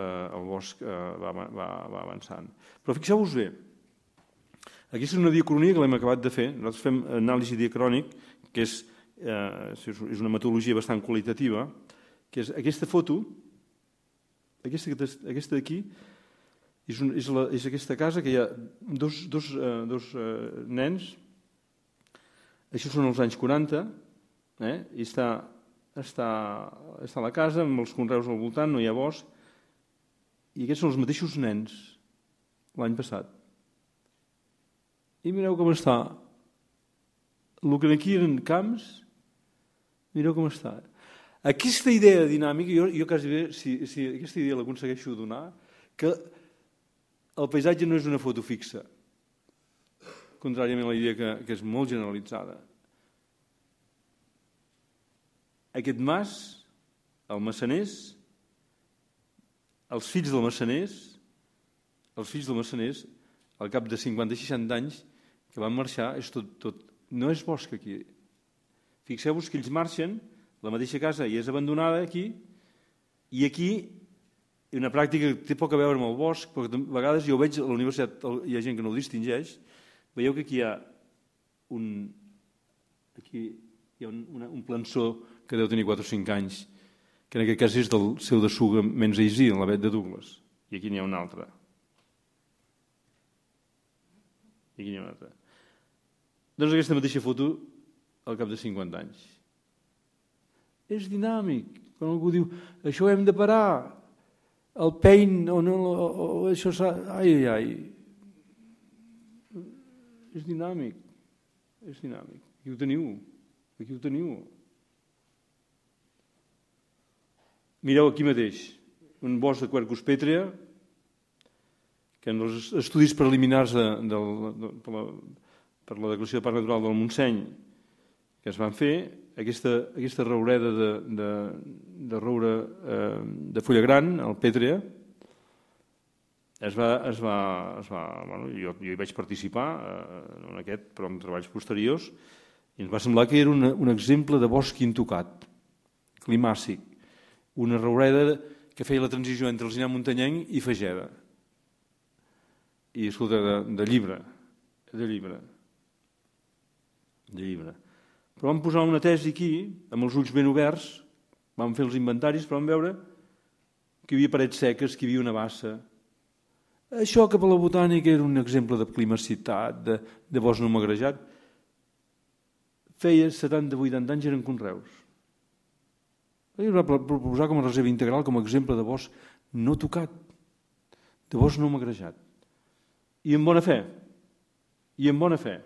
va avançant. Però fixeu-vos bé, aquesta és una diacronia que l'hem acabat de fer. Nosaltres fem anàlisi diacrònic, que és una metodologia bastant qualitativa, que és aquesta foto, aquesta d'aquí, és aquesta casa que hi ha dos nens. Això són els anys 40, i està la casa amb els conreus al voltant, no hi ha bosc, i aquests són els mateixos nens l'any passat. I mireu com està. El que aquí eren camps, mireu com està. Aquesta idea dinàmica, jo quasi bé, si aquesta idea l'aconsegueixo donar, que el paisatge no és una foto fixa, contràriament a la idea que és molt generalitzada. Aquest mas, el Massaners, els fills del Massaners, al cap de 50-60 anys que van marxar, no és bosc aquí. Fixeu-vos que ells marxen, la mateixa casa ja és abandonada aquí, i aquí hi ha una pràctica que té poc a veure amb el bosc, perquè a vegades jo veig a la universitat, hi ha gent que no ho distingeix, veieu que aquí hi ha un plançó que deu tenir 4 o 5 anys, que en aquest cas és del seu de Suga Menzies, en la Bet de Douglas, i aquí n'hi ha un altre. I aquí n'hi ha un altre. Doncs aquesta mateixa foto al cap de 50 anys. És dinàmic. Quan algú diu, això ho hem de parar, el paint, o això s'ha... Ai. És dinàmic. Aquí ho teniu. Mireu aquí mateix, un bosc de Quercus petrea, que en els estudis preliminars per la declaració de Parc Natural del Montseny que es van fer, aquesta roureda de roure de fulla gran, el pètrea, jo hi vaig participar en aquest, però en treballs posteriors, i ens va semblar que era un exemple de bosc intocat, climàcic, una roureda que feia la transició entre alzinar muntanyenc i fageda. I, escolta, de llibre. Però vam posar una tesi aquí, amb els ulls ben oberts, vam fer els inventaris, però vam veure que hi havia parets seques, que hi havia una bassa. Això que per la botànica era un exemple de climacitat, de bosc no magrejat, feia 70-80 anys eren conreus. Ell va proposar com a reserva integral, com a exemple de bosc no tocat, de bosc no magrejat. I en bona fe. I en bona fe.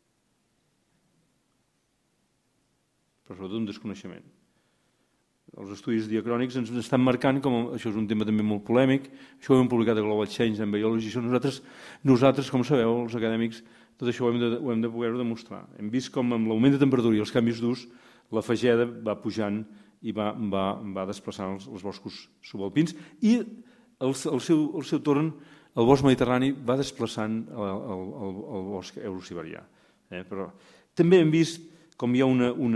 Però sobretot un desconeixement. Els estudis diacrònics ens estan marcant, com això és un tema també molt polèmic, això ho hem publicat a Global Change en Biology, nosaltres, com sabeu, els acadèmics, tot això ho hem de poder demostrar. Hem vist com amb l'augment de temperatura i els canvis d'ús, la fageda va pujant i va desplaçant els boscos subalpins i al seu torn el bosc mediterrani va desplaçant el bosc eurosiberià. Però també hem vist com hi ha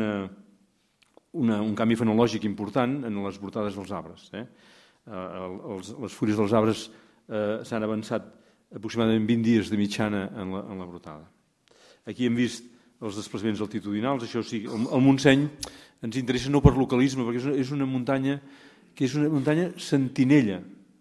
un canvi fenològic important en les brotades dels arbres. Les fulles dels arbres s'han avançat aproximadament 20 dies de mitjana en la brotada. Aquí hem vist els desplaçaments altitudinals, això sí, el Montseny ens interessa no per localisme, perquè és una muntanya que és una muntanya sentinella.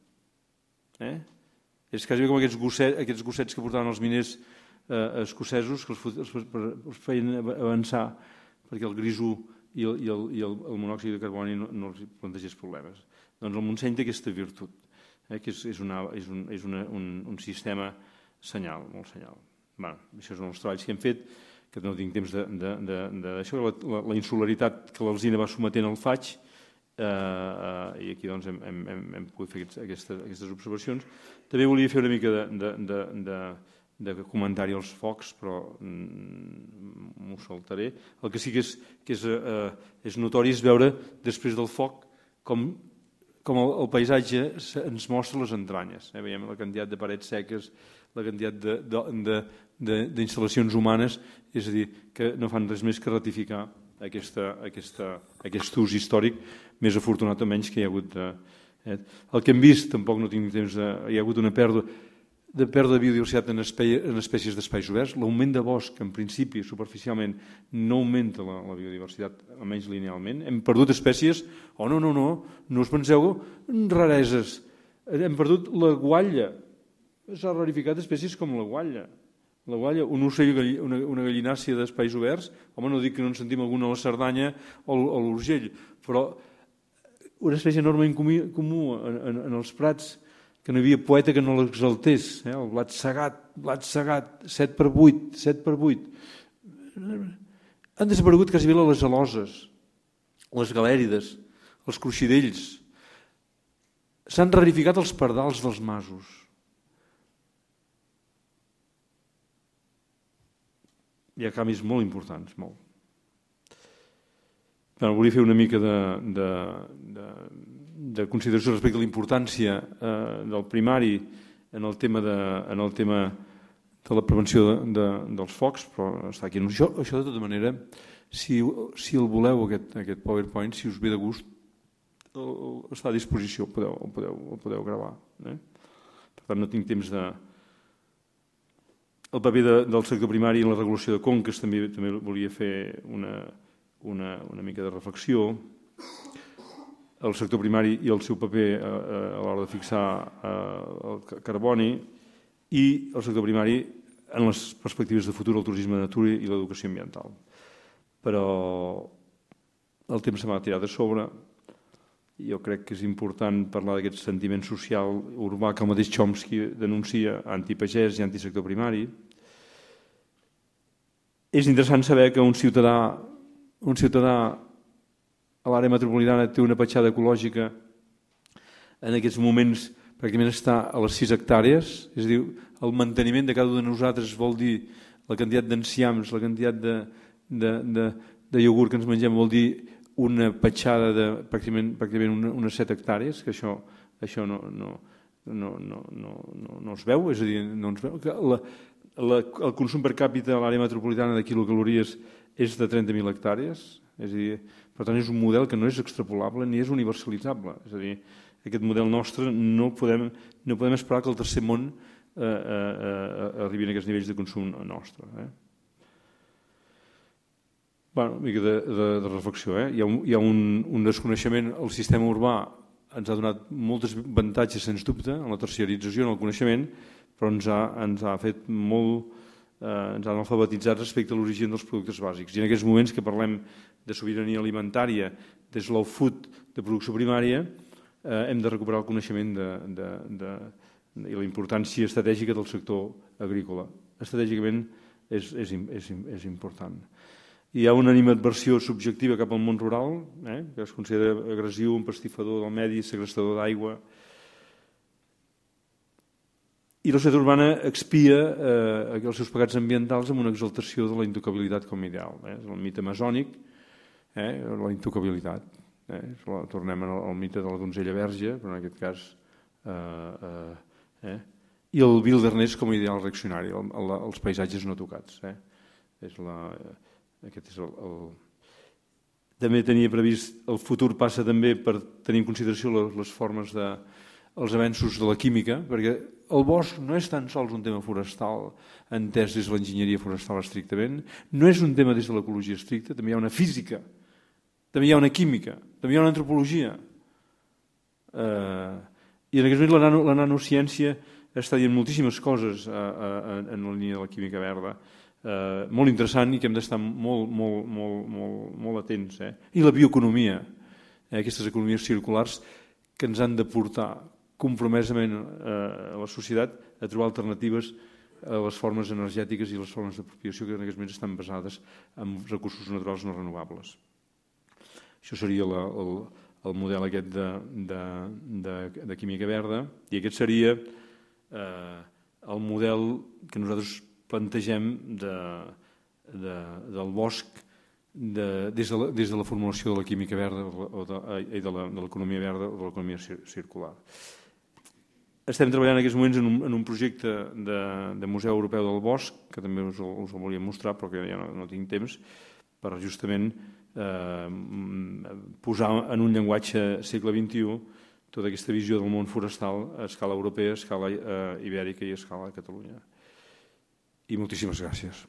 És quasi com aquests gossets que portaven els miners escocesos, que els feien avançar perquè el grisú i el monòxid de carboni no els plantegés problemes. Doncs el Montseny té aquesta virtut, que és un sistema senyal, molt senyal. Això són els treballs que hem fet, que no tinc temps d'això, la insularitat que l'alzina va sometent al faig, i aquí doncs hem pogut fer aquestes observacions. També volia fer una mica de comentari als focs, però m'ho saltaré. El que sí que és notori és veure després del foc com el paisatge ens mostra les entranyes. Veiem la quantitat de parets seques, la quantitat d'instal·lacions humanes, és a dir, que no fan res més que ratificar aquest ús històric, més afortunat o menys que hi ha hagut. El que hem vist, tampoc no tinc temps, hi ha hagut una pèrdua de biodiversitat en espècies d'espais oberts. L'augment de bosc, en principi, superficialment, no augmenta la biodiversitat, almenys linealment. Hem perdut espècies, no us penseu rareses. Hem perdut la guatlla. S'ha rarificat espècies com la guatlla. La guatlla, un ocell, una gallinàcia d'espais oberts, no dic que no en sentim alguna a la Cerdanya o l'Urgell, però una espècie enormement comú en els prats, que no hi havia poeta que no l'exaltés, el blat segat, 7x8, 7x8. Han desaparegut quasi bé les aloses, les galèrides, els cruixidells. S'han rarificat els pardals dels masos. Hi ha canvis molt importants, molt. Volia fer una mica de consideració respecte a la importància del primari en el tema de la prevenció dels focs, però està aquí. Això, de tota manera, si el voleu, aquest PowerPoint, si us ve de gust, està a disposició, el podeu gravar. Per tant, no tinc temps de... El paper del sector primari en la regulació de conques també volia fer una mica de reflexió. El sector primari i el seu paper a l'hora de fixar el carboni i el sector primari en les perspectives de futur del turisme de natura i l'educació ambiental. Però el temps se m'ha tirat de sobre. Jo crec que és important parlar d'aquest sentiment social urbà que el mateix Chomsky denuncia, antipagès i antisector primari. És interessant saber que un ciutadà a l'àrea metropolitana té una petjada ecològica en aquests moments pràcticament està a les 6 hectàrees, és a dir, el manteniment de cada un de nosaltres vol dir la quantitat d'enciams, la quantitat de iogurt que ens mengem vol dir una petjada de pràcticament unes 7 hectàrees, que això no es veu, és a dir, no es veu. El consum per càpita a l'àrea metropolitana de quilocalories és de 30.000 hectàrees, és a dir, per tant és un model que no és extrapolable ni és universalitzable. És a dir, aquest model nostre no podem esperar que el tercer món arribi a aquests nivells de consum nostre. Una mica de reflexió. Hi ha un desconeixement. El sistema urbà ens ha donat moltes avantatges, sens dubte, en la terciarització, en el coneixement, però ens ha fet molt, ens ha alfabetitzat respecte a l'origen dels productes bàsics. I en aquests moments que parlem de sobirania alimentària, de slow food, de producció primària, hem de recuperar el coneixement i la importància estratègica del sector agrícola. Estratègicament és important. Hi ha una animadversió subjectiva cap al món rural, que es considera agressiu, empastifador del medi, segrestador d'aigua. I la societat urbana expia els seus pecats ambientals amb una exaltació de la intocabilitat com a ideal. És el mite masònic, la intocabilitat. Tornem al mite de la donzella verge, però en aquest cas... I el wilderness com a ideal reaccionari, els paisatges no tocats. Aquest és També tenia previst, el futur passa també per tenir en consideració les formes els avenços de la química, perquè el bosc no és tan sols un tema forestal entès des de l'enginyeria forestal estrictament, no és un tema des de l'ecologia estricta, també hi ha una física, també hi ha una química, també hi ha una antropologia. I en aquest moment la nanociència està dient moltíssimes coses en la línia de la química verda, molt interessant i que hem d'estar molt atents. I la bioeconomia, aquestes economies circulars que ens han de portar compromesament a la societat a trobar alternatives a les formes energètiques i les formes d'apropiació que en aquests moments estan basades en recursos naturals no renovables. Això seria el model aquest de química verda i aquest seria el model que nosaltres plantegem del bosc des de la formulació de la química verda i de l'economia verda o de l'economia circular. Estem treballant en aquests moments en un projecte de Museu Europeu del Bosc, que també us el volia mostrar, però que ja no tinc temps, per justament posar en un llenguatge segle XXI tota aquesta visió del món forestal a escala europea, a escala ibèrica i a escala de Catalunya. I moltíssimes gràcies.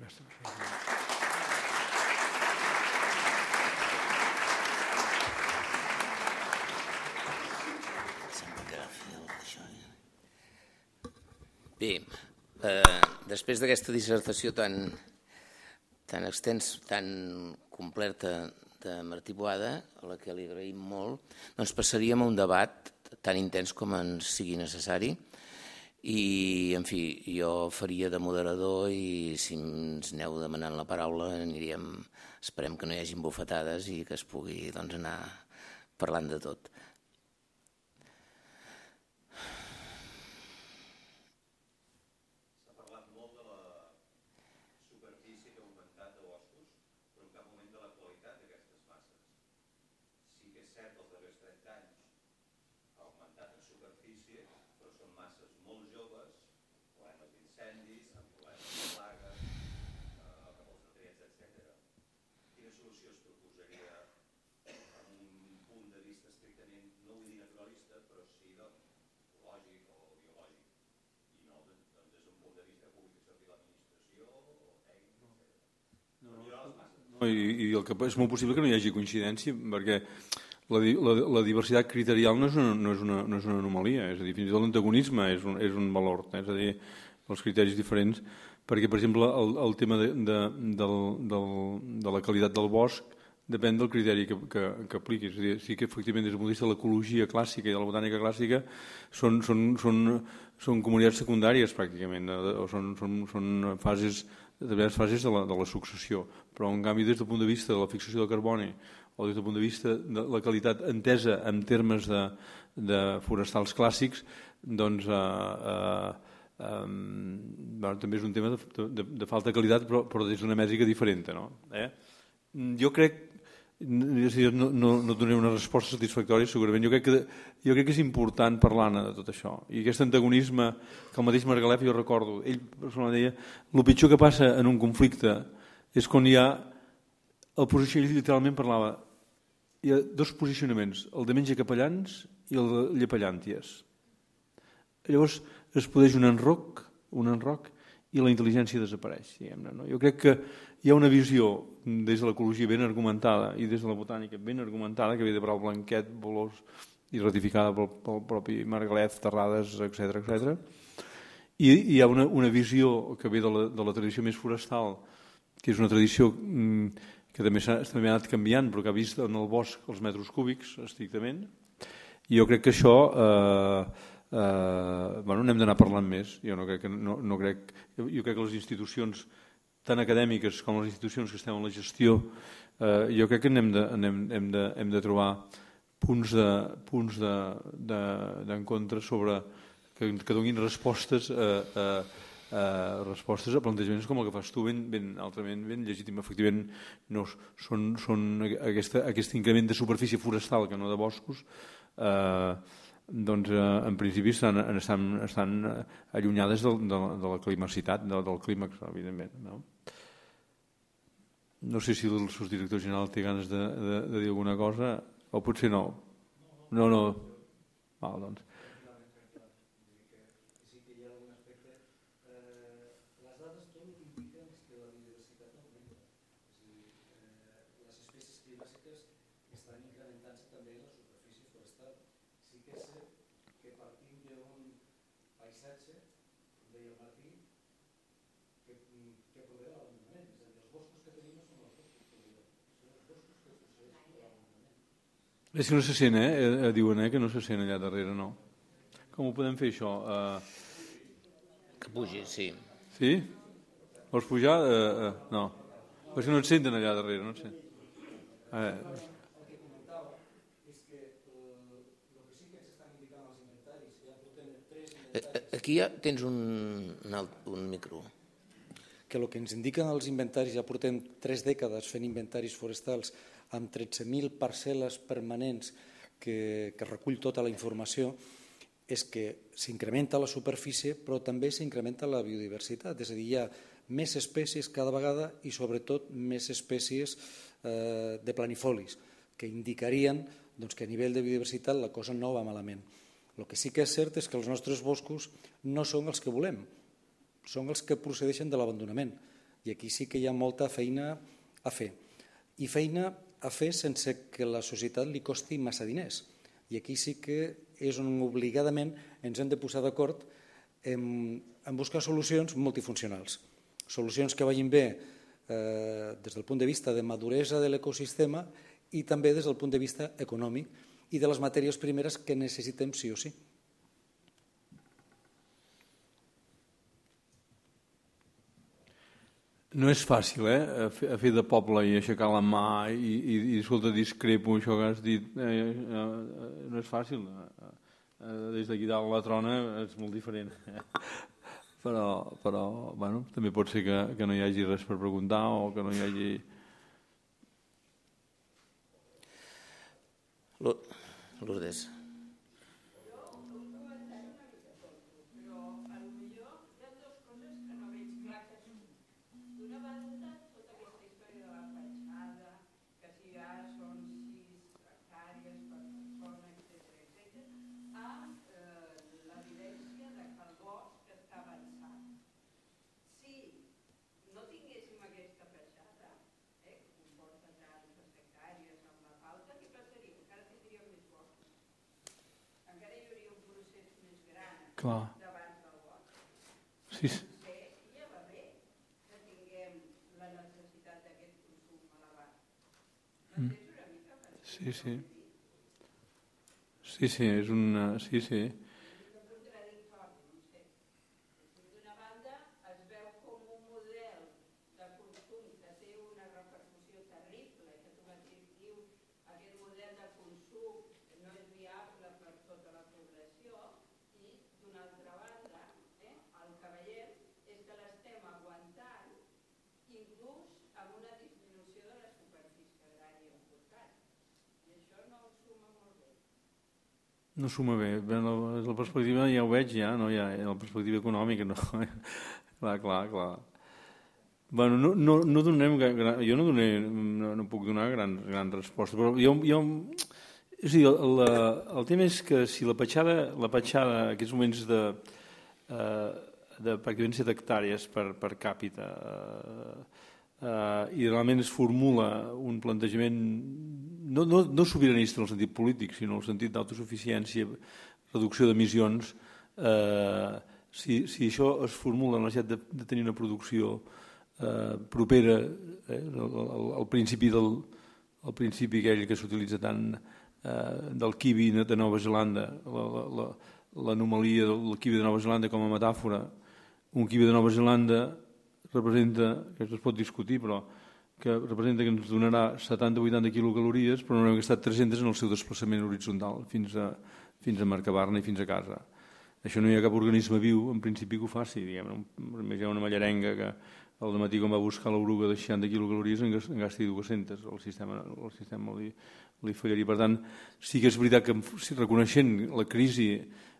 Bé, després d'aquesta dissertació tan extensa, tan completa de Martí Boada, a la que li agraïm molt, doncs passaríem a un debat tan intens com ens sigui necessari. I, en fi, jo faria de moderador i si ens aneu demanant la paraula esperem que no hi hagin bufetades i que es pugui anar parlant de tot. S'ha parlat molt de la superfície que ha augmentat de boscos, però en cap moment de la qualitat d'aquestes masses. Sí que és cert que els darrers 30 anys ha augmentat en superfície, però són masses molt joves, problemes d'incendis, amb problemes de plagues, cap als nutrients, etc. Quina solució es proposaria amb un punt de vista estrictament, no vull dir naturalista, però sí lògic o biològic, i no des d'un punt de vista públic que servir l'administració o tècnic, etc. Millorar les masses. I el que és molt possible que no hi hagi coincidència, perquè la diversitat criterial no és una anomalia, és a dir, fins i tot l'antagonisme és un valor, és a dir, els criteris diferents, perquè, per exemple, el tema de la qualitat del bosc depèn del criteri que apliquis. És a dir, sí que efectivament des del punt de vista de l'ecologia clàssica i de la botànica clàssica són comunitats secundàries pràcticament, o són fases, determinades fases de la successió, però en canvi des del punt de vista de la fixació del carboni o des del punt de vista de la qualitat entesa en termes de forestals clàssics, doncs també és un tema de falta de qualitat, però des d'una mètrica diferent. Jo crec, no donaré una resposta satisfactòria segurament, jo crec que és important parlar de tot això, i aquest antagonisme que el mateix Margalef, jo recordo, ell personalment deia, el pitjor que passa en un conflicte és quan hi ha el posicionament, literalment parlava, hi ha dos posicionaments, el de menja capellans i el de llepallànties. Llavors es produeix un enroc i la intel·ligència desapareix. Jo crec que hi ha una visió des de l'ecologia ben argumentada i des de la botànica ben argumentada, que ve de Brau Blanquet, Bolòs i ratificada pel propi Margalef, Terrades, etc. I hi ha una visió que ve de la tradició més forestal, que és una tradició que també ha anat canviant, però que ha vist en el bosc els metres cúbics estrictament. I jo crec que això n'hem d'anar parlant més. Jo crec que les institucions tan acadèmiques com les institucions que estem en la gestió, jo crec que hem de trobar punts d'encontre sobre que donin respostes a plantejaments com el que fas tu, altrament ben legítim. Efectivament, són aquest increment de superfície forestal que no de boscos, doncs en principi estan allunyades de la climacitat, del clímax, evidentment. No sé si el subdirector general té ganes de dir alguna cosa, o potser no. No. Val, doncs. És que no se sent, diuen que no se sent allà darrere, no? Com ho podem fer, això? Que pugi, sí. Sí? Vols pujar? No. Però és que no et senten allà darrere, no et senten. El que comentava és que el que sí que s'estan indicant als inventaris, ja portem 3 inventaris... Aquí ja tens un micro. Que el que ens indiquen els inventaris, ja portem 3 dècades fent inventaris forestals amb 13.000 parcel·les permanents que recull tota la informació, és que s'incrementa la superfície però també s'incrementa la biodiversitat, és a dir, hi ha més espècies cada vegada i sobretot més espècies de planifolis que indicarien que a nivell de biodiversitat la cosa no va malament. El que sí que és cert és que els nostres boscos no són els que volem, són els que procedeixen de l'abandonament i aquí sí que hi ha molta feina a fer. I feina a fer sense que la societat li costi massa diners. I aquí sí que és on obligadament ens hem de posar d'acord en buscar solucions multifuncionals. Solucions que vagin bé des del punt de vista de maduresa de l'ecosistema i també des del punt de vista econòmic i de les matèries primeres que necessitem sí o sí. No és fàcil, fer de poble i aixecar la mà i escolta, discrepo això que has dit. No és fàcil. Des d'aquí dalt la trona és molt diferent. Però bueno, també pot ser que no hi hagi res per preguntar o que no hi hagi... Lourdes. Clar. Sí. Ja va bé que tinguem la necessitat d'aquest consum elevat. M'entens una mica? Sí. Sí, és una... Sí. Contradictori, no sé. D'una banda es veu com un model de consum que té una repercussió terrible, que tu mateix dius aquest model de consum no és viable per tota la població. D'una altra banda, el que veiem és que l'estem aguantant inclús amb una disminució de la superfície agrària important. I això no suma molt bé. No suma bé. La perspectiva ja ho veig, no? La perspectiva econòmica, no. Clar. Bueno, no donem... Jo no puc donar gran resposta, però jo és a dir, el tema és que si la petjada en aquests moments de pràcticament 7 hectàrees per càpita i realment es formula un plantejament no sobiranista en el sentit polític, sinó en el sentit d'autosuficiència, reducció d'emissions. Si això es formula en la necessitat de tenir una producció propera al principi aquell que s'utilitza tant del kiwi de Nova Zelanda, l'anomalia del kiwi de Nova Zelanda com a metàfora. Un kiwi de Nova Zelanda representa, que es pot discutir, però que representa que ens donarà 70-80 quilocalories, però no n'hem gastat 300 en el seu desplaçament horitzontal fins a Mercabarna i fins a casa. Això no hi ha cap organisme viu, en principi, que ho faci. Només hi ha una mallarenga que al matí, quan va buscar l'oruga de 60 quilocalories, en gasti 200. El sistema li fallaria. Per tant, sí que és veritat que reconeixent la crisi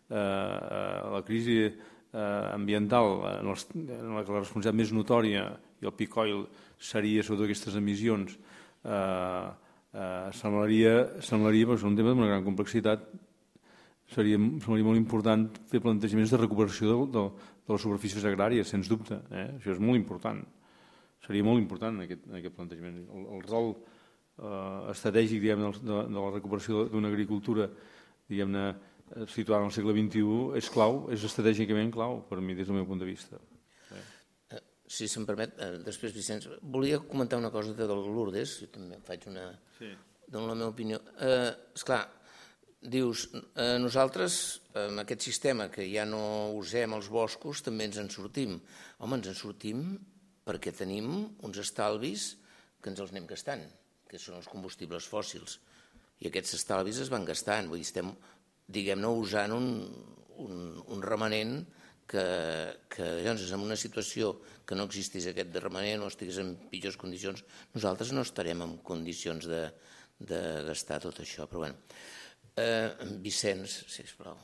ambiental, en la que la responsabilitat més notòria i el peak oil seria sobre aquestes emissions, semblaria, perquè és un tema d'una gran complexitat, seria molt important fer plantejaments de recuperació de les superfícies agràries, sens dubte. Això és molt important. Seria molt important aquest plantejament. El rol estratègic de la recuperació d'una agricultura situada en el segle XXI és clau, és estratègicament clau per mi des del meu punt de vista. Si se'm permet, després, Vicenç, volia comentar una cosa de Lourdes, jo també faig dono la meva opinió. Esclar, dius, nosaltres, amb aquest sistema que ja no usem els boscos, també ens en sortim. Home, ens en sortim perquè tenim uns estalvis que ens els anem gastant, que són els combustibles fòssils. I aquests estalvis es van gastant. Vull dir, estem, diguem-ne, usant un remanent que llavors, en una situació que no existís aquest remanent o estigués en pitjors condicions, nosaltres no estarem en condicions de gastar tot això. Però bé, Vicenç, sisplau.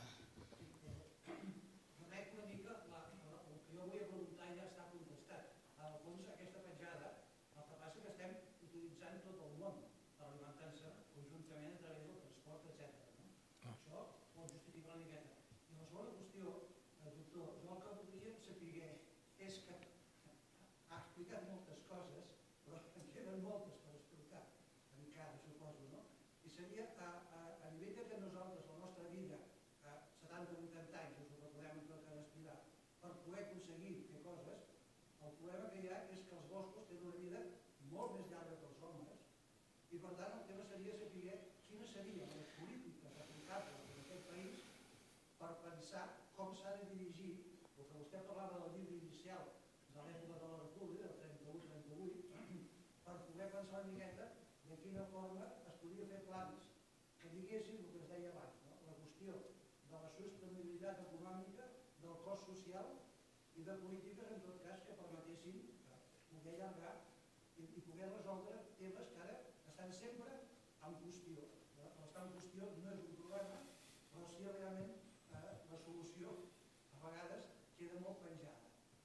I de polítiques, en tot cas, que permetessin poder allargar i poder resoldre temes que ara estan sempre en qüestió. L'estar en qüestió no és un problema, però sí realment la solució a vegades queda molt penjada.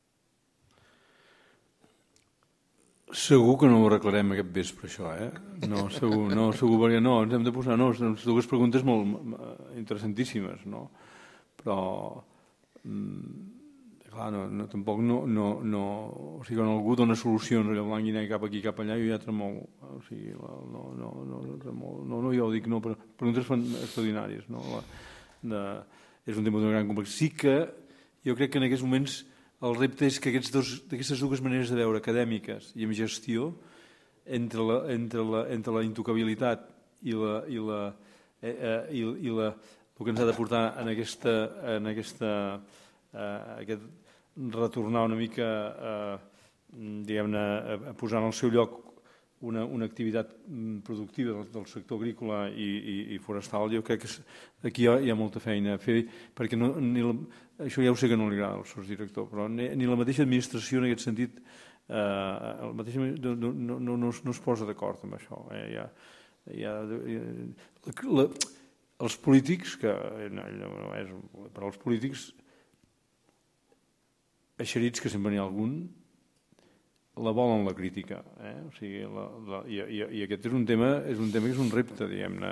Segur que no ho arreglarem aquest vespre, això, No, segur, perquè no, ens hem de posar... No, són dues preguntes molt interessantíssimes, no? Però... Clar, tampoc o sigui, quan algú dona solucions allò blanc i negre cap aquí, cap allà, jo ja tremol. O sigui, no, jo ho dic, no, però preguntes extraordinàries, no? És un tema d'una gran complexitat. Sí que jo crec que en aquests moments el repte és que aquestes dues maneres de veure, acadèmiques i amb gestió, entre la intocabilitat i el que ens ha de portar en aquest retornar una mica, diguem-ne, a posar en el seu lloc una activitat productiva del sector agrícola i forestal. Jo crec que aquí hi ha molta feina a fer, perquè això ja ho sé que no li agrada al sotsdirector, però ni la mateixa administració en aquest sentit no es posa d'acord amb això. Els polítics, però els polítics eixerits, que sempre n'hi ha algun, la volen la crítica. O sigui, i aquest és un tema que és un repte, diguem-ne.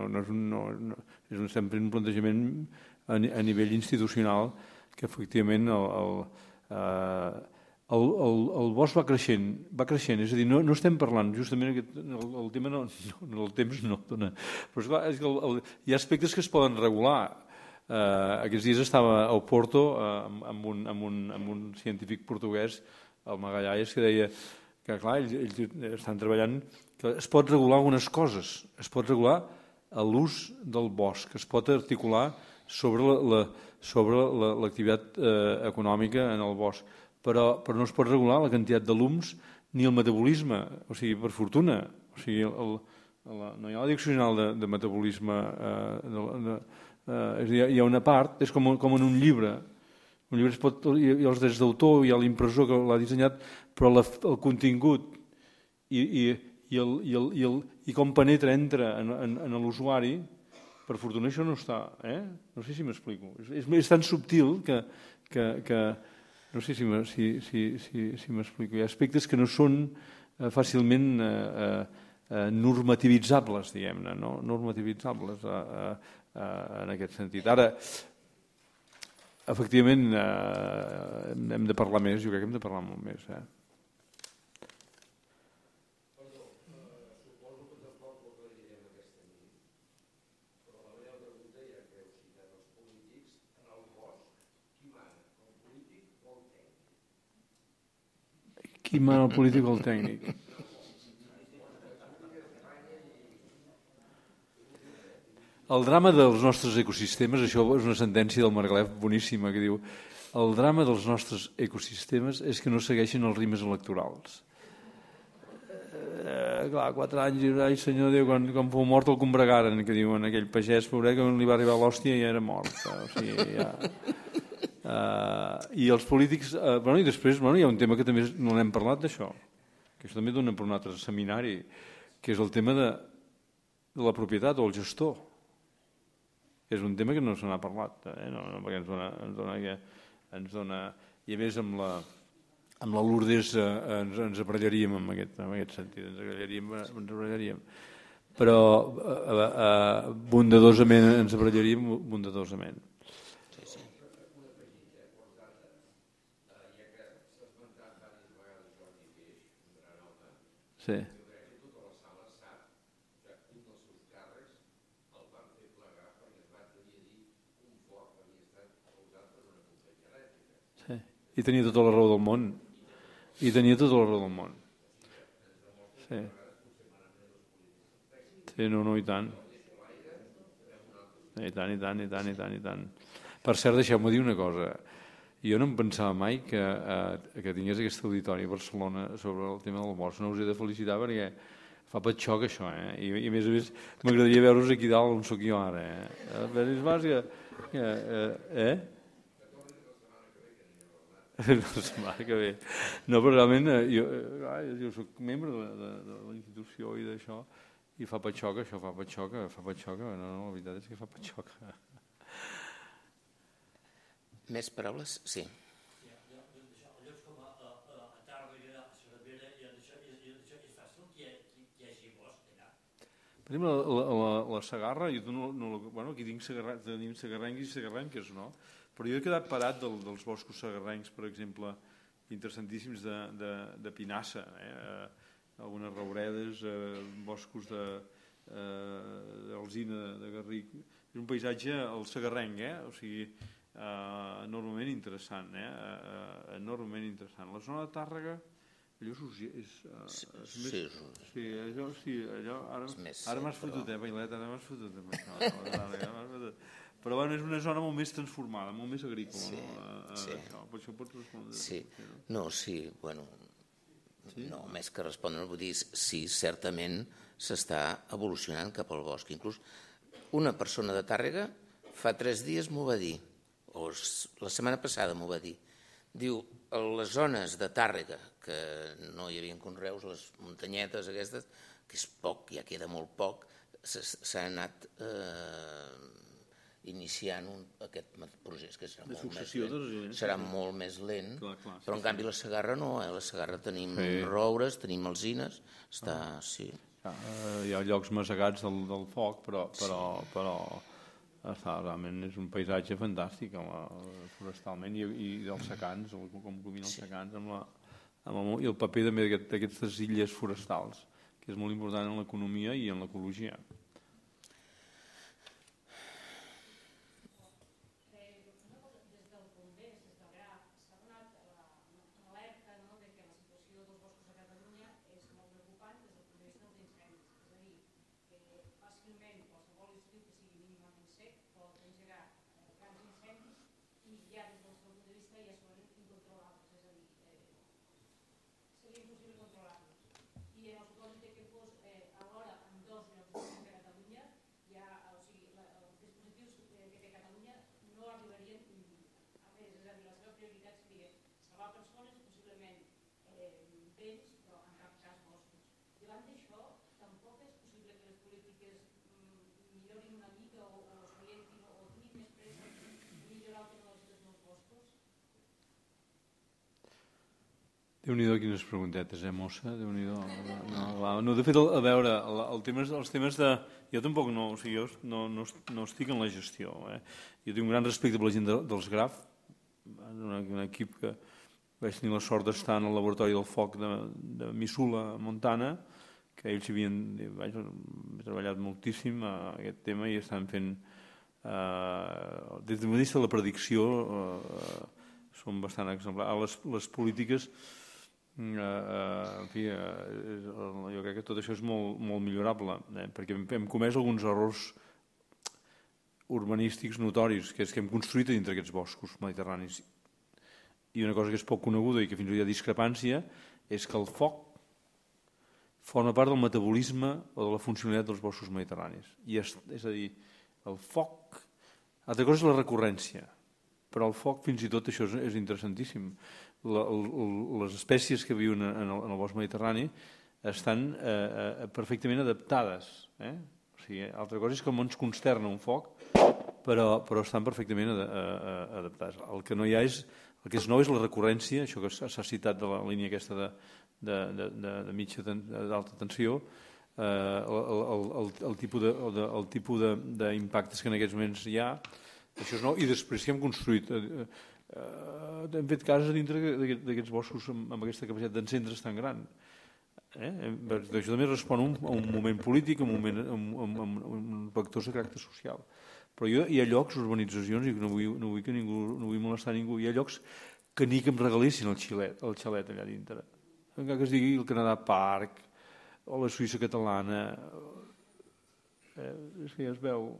És sempre un plantejament a nivell institucional que efectivament el bosc va creixent, és a dir, no estem parlant, justament el tema el temps no dona, però esclar, és que hi ha aspectes que es poden regular. Aquests dies estava a Oporto amb un científic portuguès, el Magalhães, que deia que clar, ells estan treballant, que es pot regular algunes coses, es pot regular l'ús del bosc, es pot articular sobre l'activitat econòmica en el bosc, però no es pot regular la quantitat de llums ni el metabolisme, o sigui, per fortuna. O sigui, no hi ha la direcció general de metabolisme, hi ha una part, és com en un llibre. Un llibre hi ha els drets d'autor, hi ha l'impressor que l'ha dissenyat, però el contingut i com penetra, entra en l'usuari, per fortuna això no està. No sé si m'explico. És tan subtil que no sé si m'explico. Hi ha aspectes que no són fàcilment normativitzable, diguem-ne, no? Normativitzable en aquest sentit. Ara, efectivament, hem de parlar més, jo crec que hem de parlar molt més. Suposo que tampoc ho aclarirem aquesta nit, però la meva pregunta ja que heu citat els polítics, en el bosc, qui mana, el polític o el tècnic? Qui mana, el polític o el tècnic? El drama dels nostres ecosistemes, això és una sentència del Margalef boníssima que diu el drama dels nostres ecosistemes és que no segueixen els ritmes electorals. Clar, 4 anys, ai senyor Déu, quan fou mort el combregaren, que diuen aquell pagès, pobret, que li va arribar l'hòstia i era mort. O sigui, ja... I els polítics... I després hi ha un tema que també no n'hem parlat d'això, que això també dona per un altre seminari, que és el tema de la propietat o el gestor. És un tema que no se n'ha parlat, perquè ens dona... I a més, amb la Lourdes ens aparellaríem en aquest sentit, ens aparellaríem. Però bondadosament ens aparellaríem bondadosament. Sí. I tenia tota la raó del món. Sí. Sí, no, i tant. I tant. Per cert, deixeu-me dir una cosa. Jo no em pensava mai que tingués aquest auditori a Barcelona sobre el tema del bosc. No us he de felicitar perquè fa patxoc això, I a més m'agradaria veure-us aquí dalt on soc jo ara, És bàsic que... La setmana que ve. No, però realment jo soc membre de la institució i d'això i fa patxoc, això fa patxoc. No, la veritat és que fa patxoc. Més paraules? Sí. Llocs com a Tàrrega, a Cervera, és fàcil que hi hagi bosc allà. Per exemple, la Segarra, aquí tenim segarrencs i segarrenques, no? Però jo he quedat parat dels boscos segarrencs, per exemple, interessantíssims de pinassa, algunes rouredes, boscos d'alzina, de garric. És un paisatge, el segarrenc, o sigui, enormement interessant, enormement interessant. La zona de Tàrrega, allò és... Sí, allò... Ara m'has fotut, Bailet, ara m'has fotut amb això. Però és una zona molt més transformada, molt més agrícola. Sí. Per això pots respondre. Sí, no, més que respondre, vull dir, sí, certament s'està evolucionant cap al bosc. Inclús una persona de Tàrrega fa 3 dies m'ho va dir, o la setmana passada m'ho va dir. Diu, a les zones de Tàrrega, que no hi havia conreus, les muntanyetes aquestes, que és poc, ja queda molt poc, s'ha anat iniciant aquest procés que serà molt més lent, però en canvi la Segarra no, a la Segarra tenim roures, tenim alzines, sí. Hi ha llocs masegats del foc, però realment és un paisatge fantàstic forestalment i dels secans, com combina els secans i el paper també d'aquestes illes forestals, que és molt important en l'economia i en l'ecologia. Déu-n'hi-do, quines preguntetes, mossa? Déu-n'hi-do. No, de fet, a veure, els temes de... Jo tampoc no, o sigui, no estic en la gestió. Jo tinc un gran respecte per la gent dels GRAF, un equip que vaig tenir la sort d'estar en el laboratori del foc de Missoula, Montana, que ells havien treballat moltíssim a aquest tema i estan fent... Des del punt de vista de la predicció, són bastant exemplars. Les polítiques... En fi, jo crec que tot això és molt millorable, perquè hem comès alguns errors urbanístics notoris, que és que hem construït a dintre aquests boscos mediterranis. I una cosa que és poc coneguda i que fins i tot hi ha discrepància és que el foc forma part del metabolisme o de la funcionalitat dels boscos mediterranis. És a dir, el foc... Altra cosa és la recurrència, però el foc fins i tot això és interessantíssim. Les espècies que viuen en el bosc mediterrani estan perfectament adaptades. O sigui, altra cosa és que ens consterna un foc, però estan perfectament adaptats. El que no hi ha el que és nou és la recurrència, això que s'ha citat de la línia aquesta de mitja d'alta tensió, el tipus d'impactes que en aquests moments hi ha, això és nou, i després que hem construït... hem fet cases dintre d'aquests boscos amb aquesta capacitat d'encendre's tan gran. Això també respon a un moment polític, a un vectors de caràcter social. Però hi ha llocs, urbanitzacions, i no vull molestar ningú, hi ha llocs que ni que em regalessin el xalet allà dintre. Encara que es digui el Canadà Park o la Suïssa catalana, és que ja es veu...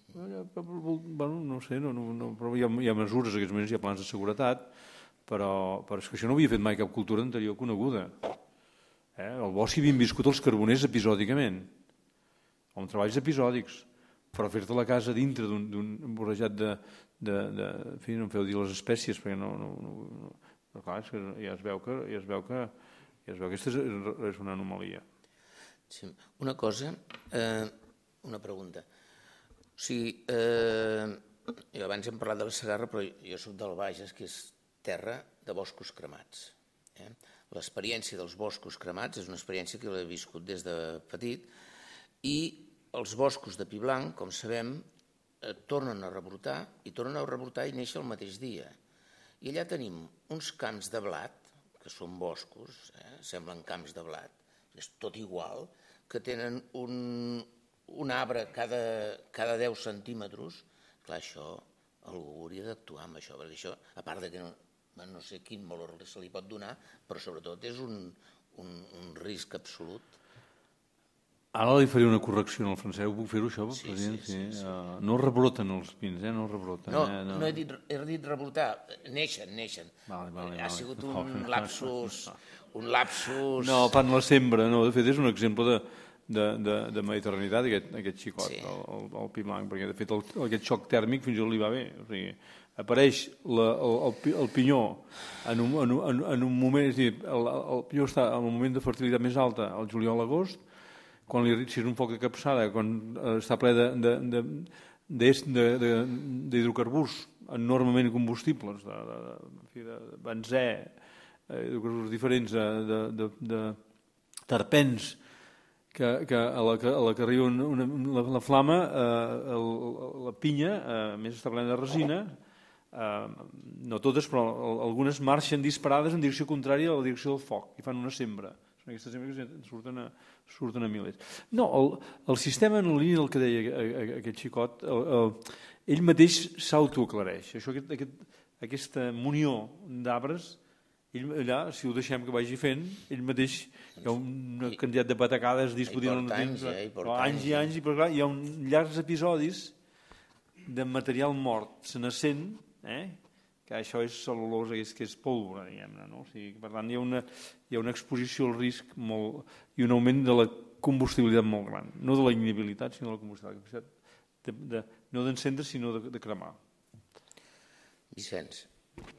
no sé, però hi ha mesures, en aquests moments hi ha plans de seguretat, però és que això no havia fet mai cap cultura anterior coneguda. Al bosc hi havien viscut els carboners episòdicament, amb treballs episòdics, però fer-te la casa dintre d'un vorejat en fi, no em feu dir les espècies, perquè però clar, ja es veu que aquesta és una anomalia. Sí, una cosa, una pregunta. O sigui, jo abans hem parlat de la Segarra, però jo soc del Bages, que és terra de boscos cremats. L'experiència dels boscos cremats és una experiència que l'he viscut des de petit, i els boscos de pi blanc, com sabem, tornen a rebrotar i néixer el mateix dia. I allà tenim uns camps de blat, que són boscos, semblen camps de blat, és tot igual, que tenen un arbre cada 10 centímetres. Clar, això algú hauria d'actuar amb això, perquè això, a part que no sé quin valor se li pot donar, però sobretot és un risc absolut. Ara li faré una correcció en el francès, puc fer-ho això, president? Sí. No rebroten els pins, no rebroten. No he dit rebrotar, neixen. Ha sigut un lapsus... No, fan la sembra, no, de fet és un exemple de mediterranitat, aquest xicot, el pi blanc, perquè de fet aquest xoc tèrmic fins i tot li va bé. O sigui, apareix el pinyó en un moment, és a dir, el pinyó està en el moment de fertilitat més alta, el juliol-agost, quan si és un foc de capçada, quan està ple d'hidrocarburs enormement combustibles, de benzè, hidrocarburs diferents, de terpens, que a la que arriba la flama, la pinya, a més està plena de resina, no totes, però algunes marxen disparades en direcció contrària a la direcció del foc i fan una sembra. Són aquestes sembres que surten a milers. No, el sistema en línia del que deia aquest xicot, ell mateix s'autoaclareix. Aquesta munió d'arbres, allà, si ho deixem que vagi fent, ell mateix hi ha una quantitat de patacades discutint anys i anys, però clar, hi ha llargs episodis de material mort senescent, que això és cel·lulosa, que és pólvora, diguem-ne, no? O sigui, per tant, hi ha una exposició al risc i un augment de la combustibilitat molt gran, no de la ignibilitat, sinó de la combustibilitat, no d'encendre, sinó de cremar. Vicenç.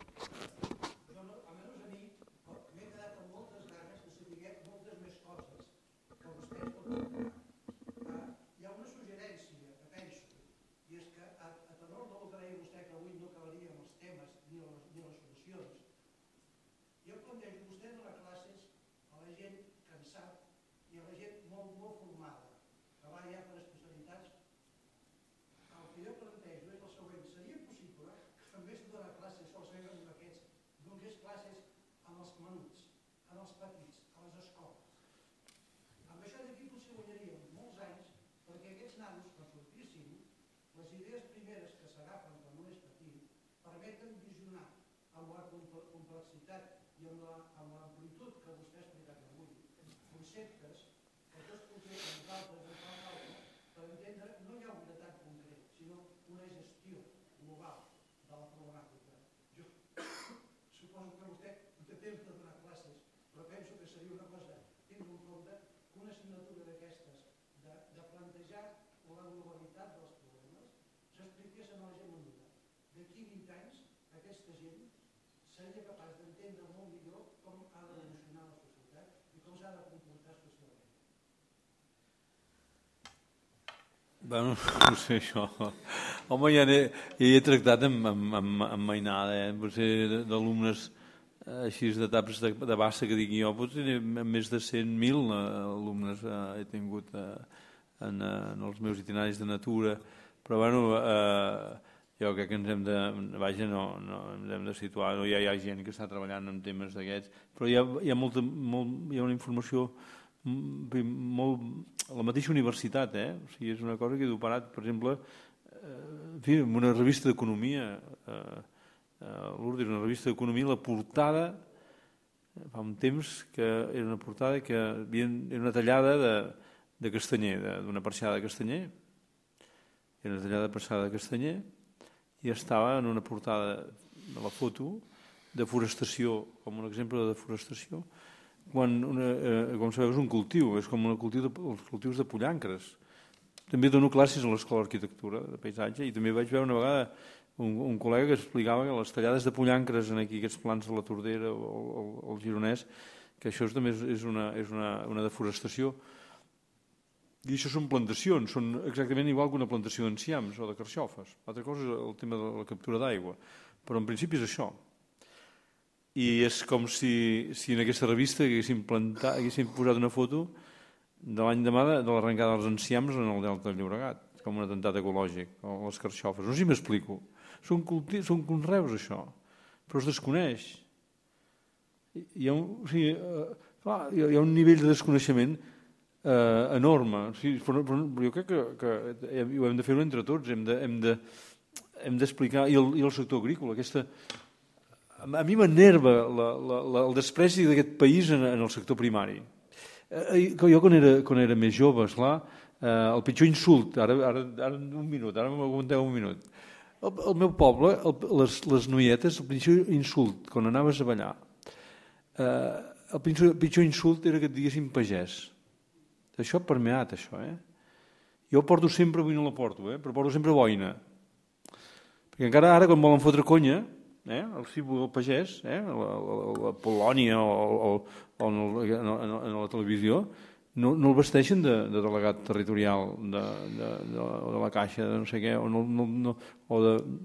Hi ha una suggerència que penso, i és que a tenor del que deia vostè, que avui no acabaria amb els temes ni les solucions, jo plantejo, vostè dona classes a la gent que en sap i a la gent molt formada, que va ja per especialitats. El que jo plantejo és el següent: seria possible que en vez de donar classes solament amb aquests, donés classes amb els menuts, en els petits, a les escoles. Amb això d'aquí potser guanyaríem molts anys, perquè aquests nanos, quan sortissin, les idees primeres que s'agafen quan un és petit permeten visionar amb la complexitat i amb l'amplitud que vostè ha explicat avui, conceptes que tots concreten nosaltres per entendre no hi ha un detall concret, sinó una gestió global de la problemàtica. Jo suposo que vostè no té temps de donar classes, però penso que seria una cosa tindre en compte una assignatura d'aquestes, de plantejar la globalitat dels problemes, s'expliqués a la gent menuda. D'aquí 20 anys, aquesta gent seria capaç d'entendre molt millor com ha d'evolucionar la societat i com s'ha de comportar socialment. Bueno, no sé, això. Home, ja he tractat amb mainada, potser d'alumnes així d'etapes de bassa que dic jo, potser més de 100.000 alumnes he tingut en els meus itineraris de natura, però bueno, jo crec que ens hem de situar, hi ha gent que està treballant en temes d'aquests, però hi ha una informació a la mateixa universitat, o sigui, és una cosa que he operat, per exemple, en una revista d'economia, Lourdes, una revista d'economia, la portada, fa un temps, que era una portada que era una tallada de castanyer, d'una parxada de castanyer, era una tallada de parxada de castanyer, i estava en una portada de la foto de forestació, com un exemple de deforestació, quan sabeu és un cultiu, és com els cultius de pollancres. També dono classes a l'Escola d'Arquitectura, de paisatge, i també vaig veure una vegada un col·lega que explicava que les tallades de pollancres en aquests plans de la Tordera o el Gironès, que això també és una deforestació. I això són plantacions, són exactament igual que una plantació d'enciams o de carxofes. L'altra cosa és el tema de la captura d'aigua, però en principi és això. I és com si en aquesta revista haguéssim posat una foto de l'any demà de l'arrencada dels enciams en el Delta del Llobregat, com un atemptat ecològic, o les carxofes. No sé si m'explico. Són conreus, això, però es desconeix. Hi ha un nivell de desconeixement enorme. Però jo crec que ho hem de fer entre tots, hem d'explicar, i el sector agrícola, a mi m'enerva el despreci d'aquest país en el sector primari. Jo quan era més jove, esclar, el pitjor insult, ara un minut, ara m'aguanteu un minut. Al meu poble, les noietes, el pitjor insult, quan anaves a ballar, el pitjor insult era que et diguessin pagès. Això ha permeat, això, Jo porto sempre, avui no la porto, però porto sempre boina. Perquè encara ara, quan volen fotre conya, el símbol del pagès, la Polònia o en la televisió, no el vesteixen de delegat territorial de la Caixa, de no sé què, o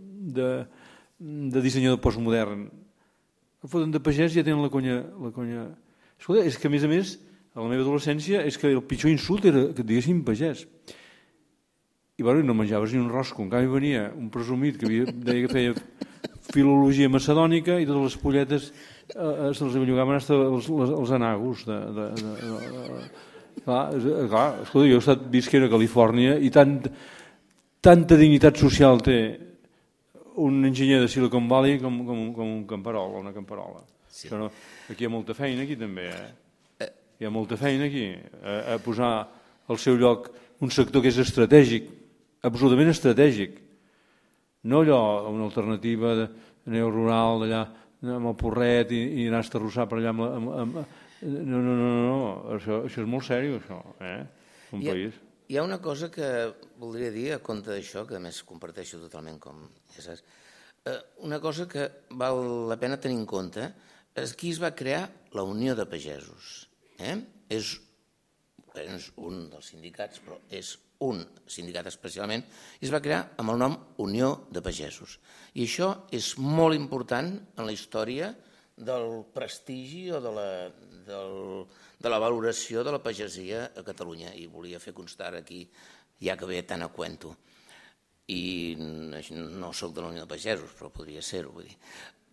de dissenyador postmodern. El foten de pagès i ja tenen la conya. Escolta, és que a més, a la meva adolescència és que el pitjor insult era que et diguessin pagès. I bueno, no menjaves ni un rosco. En canvi venia un presumit que deia que feia filologia macedònica i totes les polletes se'ls bellugaven els anagos. Clar, escolta, jo he estat visquent a Califòrnia i tanta dignitat social té un enginyer de Silicon Valley com un camperol o una camperola. Sí. Però aquí hi ha molta feina, aquí també. Hi ha molta feina aquí a posar al seu lloc un sector que és estratègic, absolutament estratègic. No allò, una alternativa de neorural, d'allà amb el porret i anar a estarrossar per allà amb... No, això és molt seriós, això, un país. Hi ha una cosa que voldria dir a compte d'això, que a més comparteixo totalment com ja saps. Una cosa que val la pena tenir en compte és que es va crear la Unió de Pagesos. És un dels sindicats, però és un sindicat especialment, i es va crear amb el nom Unió de Pagesos. I això és molt important en la història del prestigi o de la valoració de la pagesia a Catalunya. I volia fer constar aquí, ja que ve tant a cuento. I no soc de la Unió de Pagesos, però podria ser-ho, vull dir.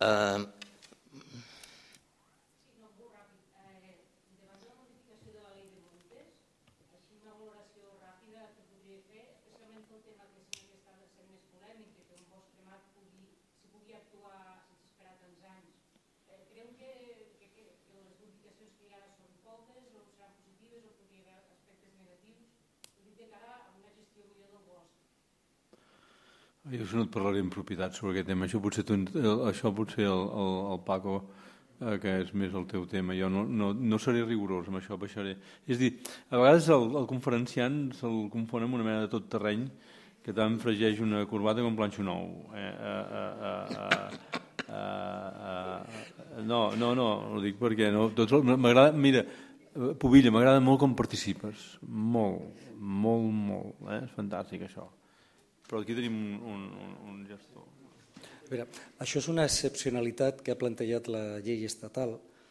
Jo no et parlaré en propietat sobre aquest tema. Això potser el Paco, que és més el teu tema. Jo no seré rigorós amb això, baixaré. És a dir, a vegades el conferenciant se'l confon amb una mena de tot terreny que tant fregeix una corbata com planxo nou. No, ho dic perquè m'agrada, mira, Pubilla, m'agrada molt com participes. Molt. És fantàstic, això. Però aquí tenim un gestor. Això és una excepcionalitat que ha plantejat la llei estatal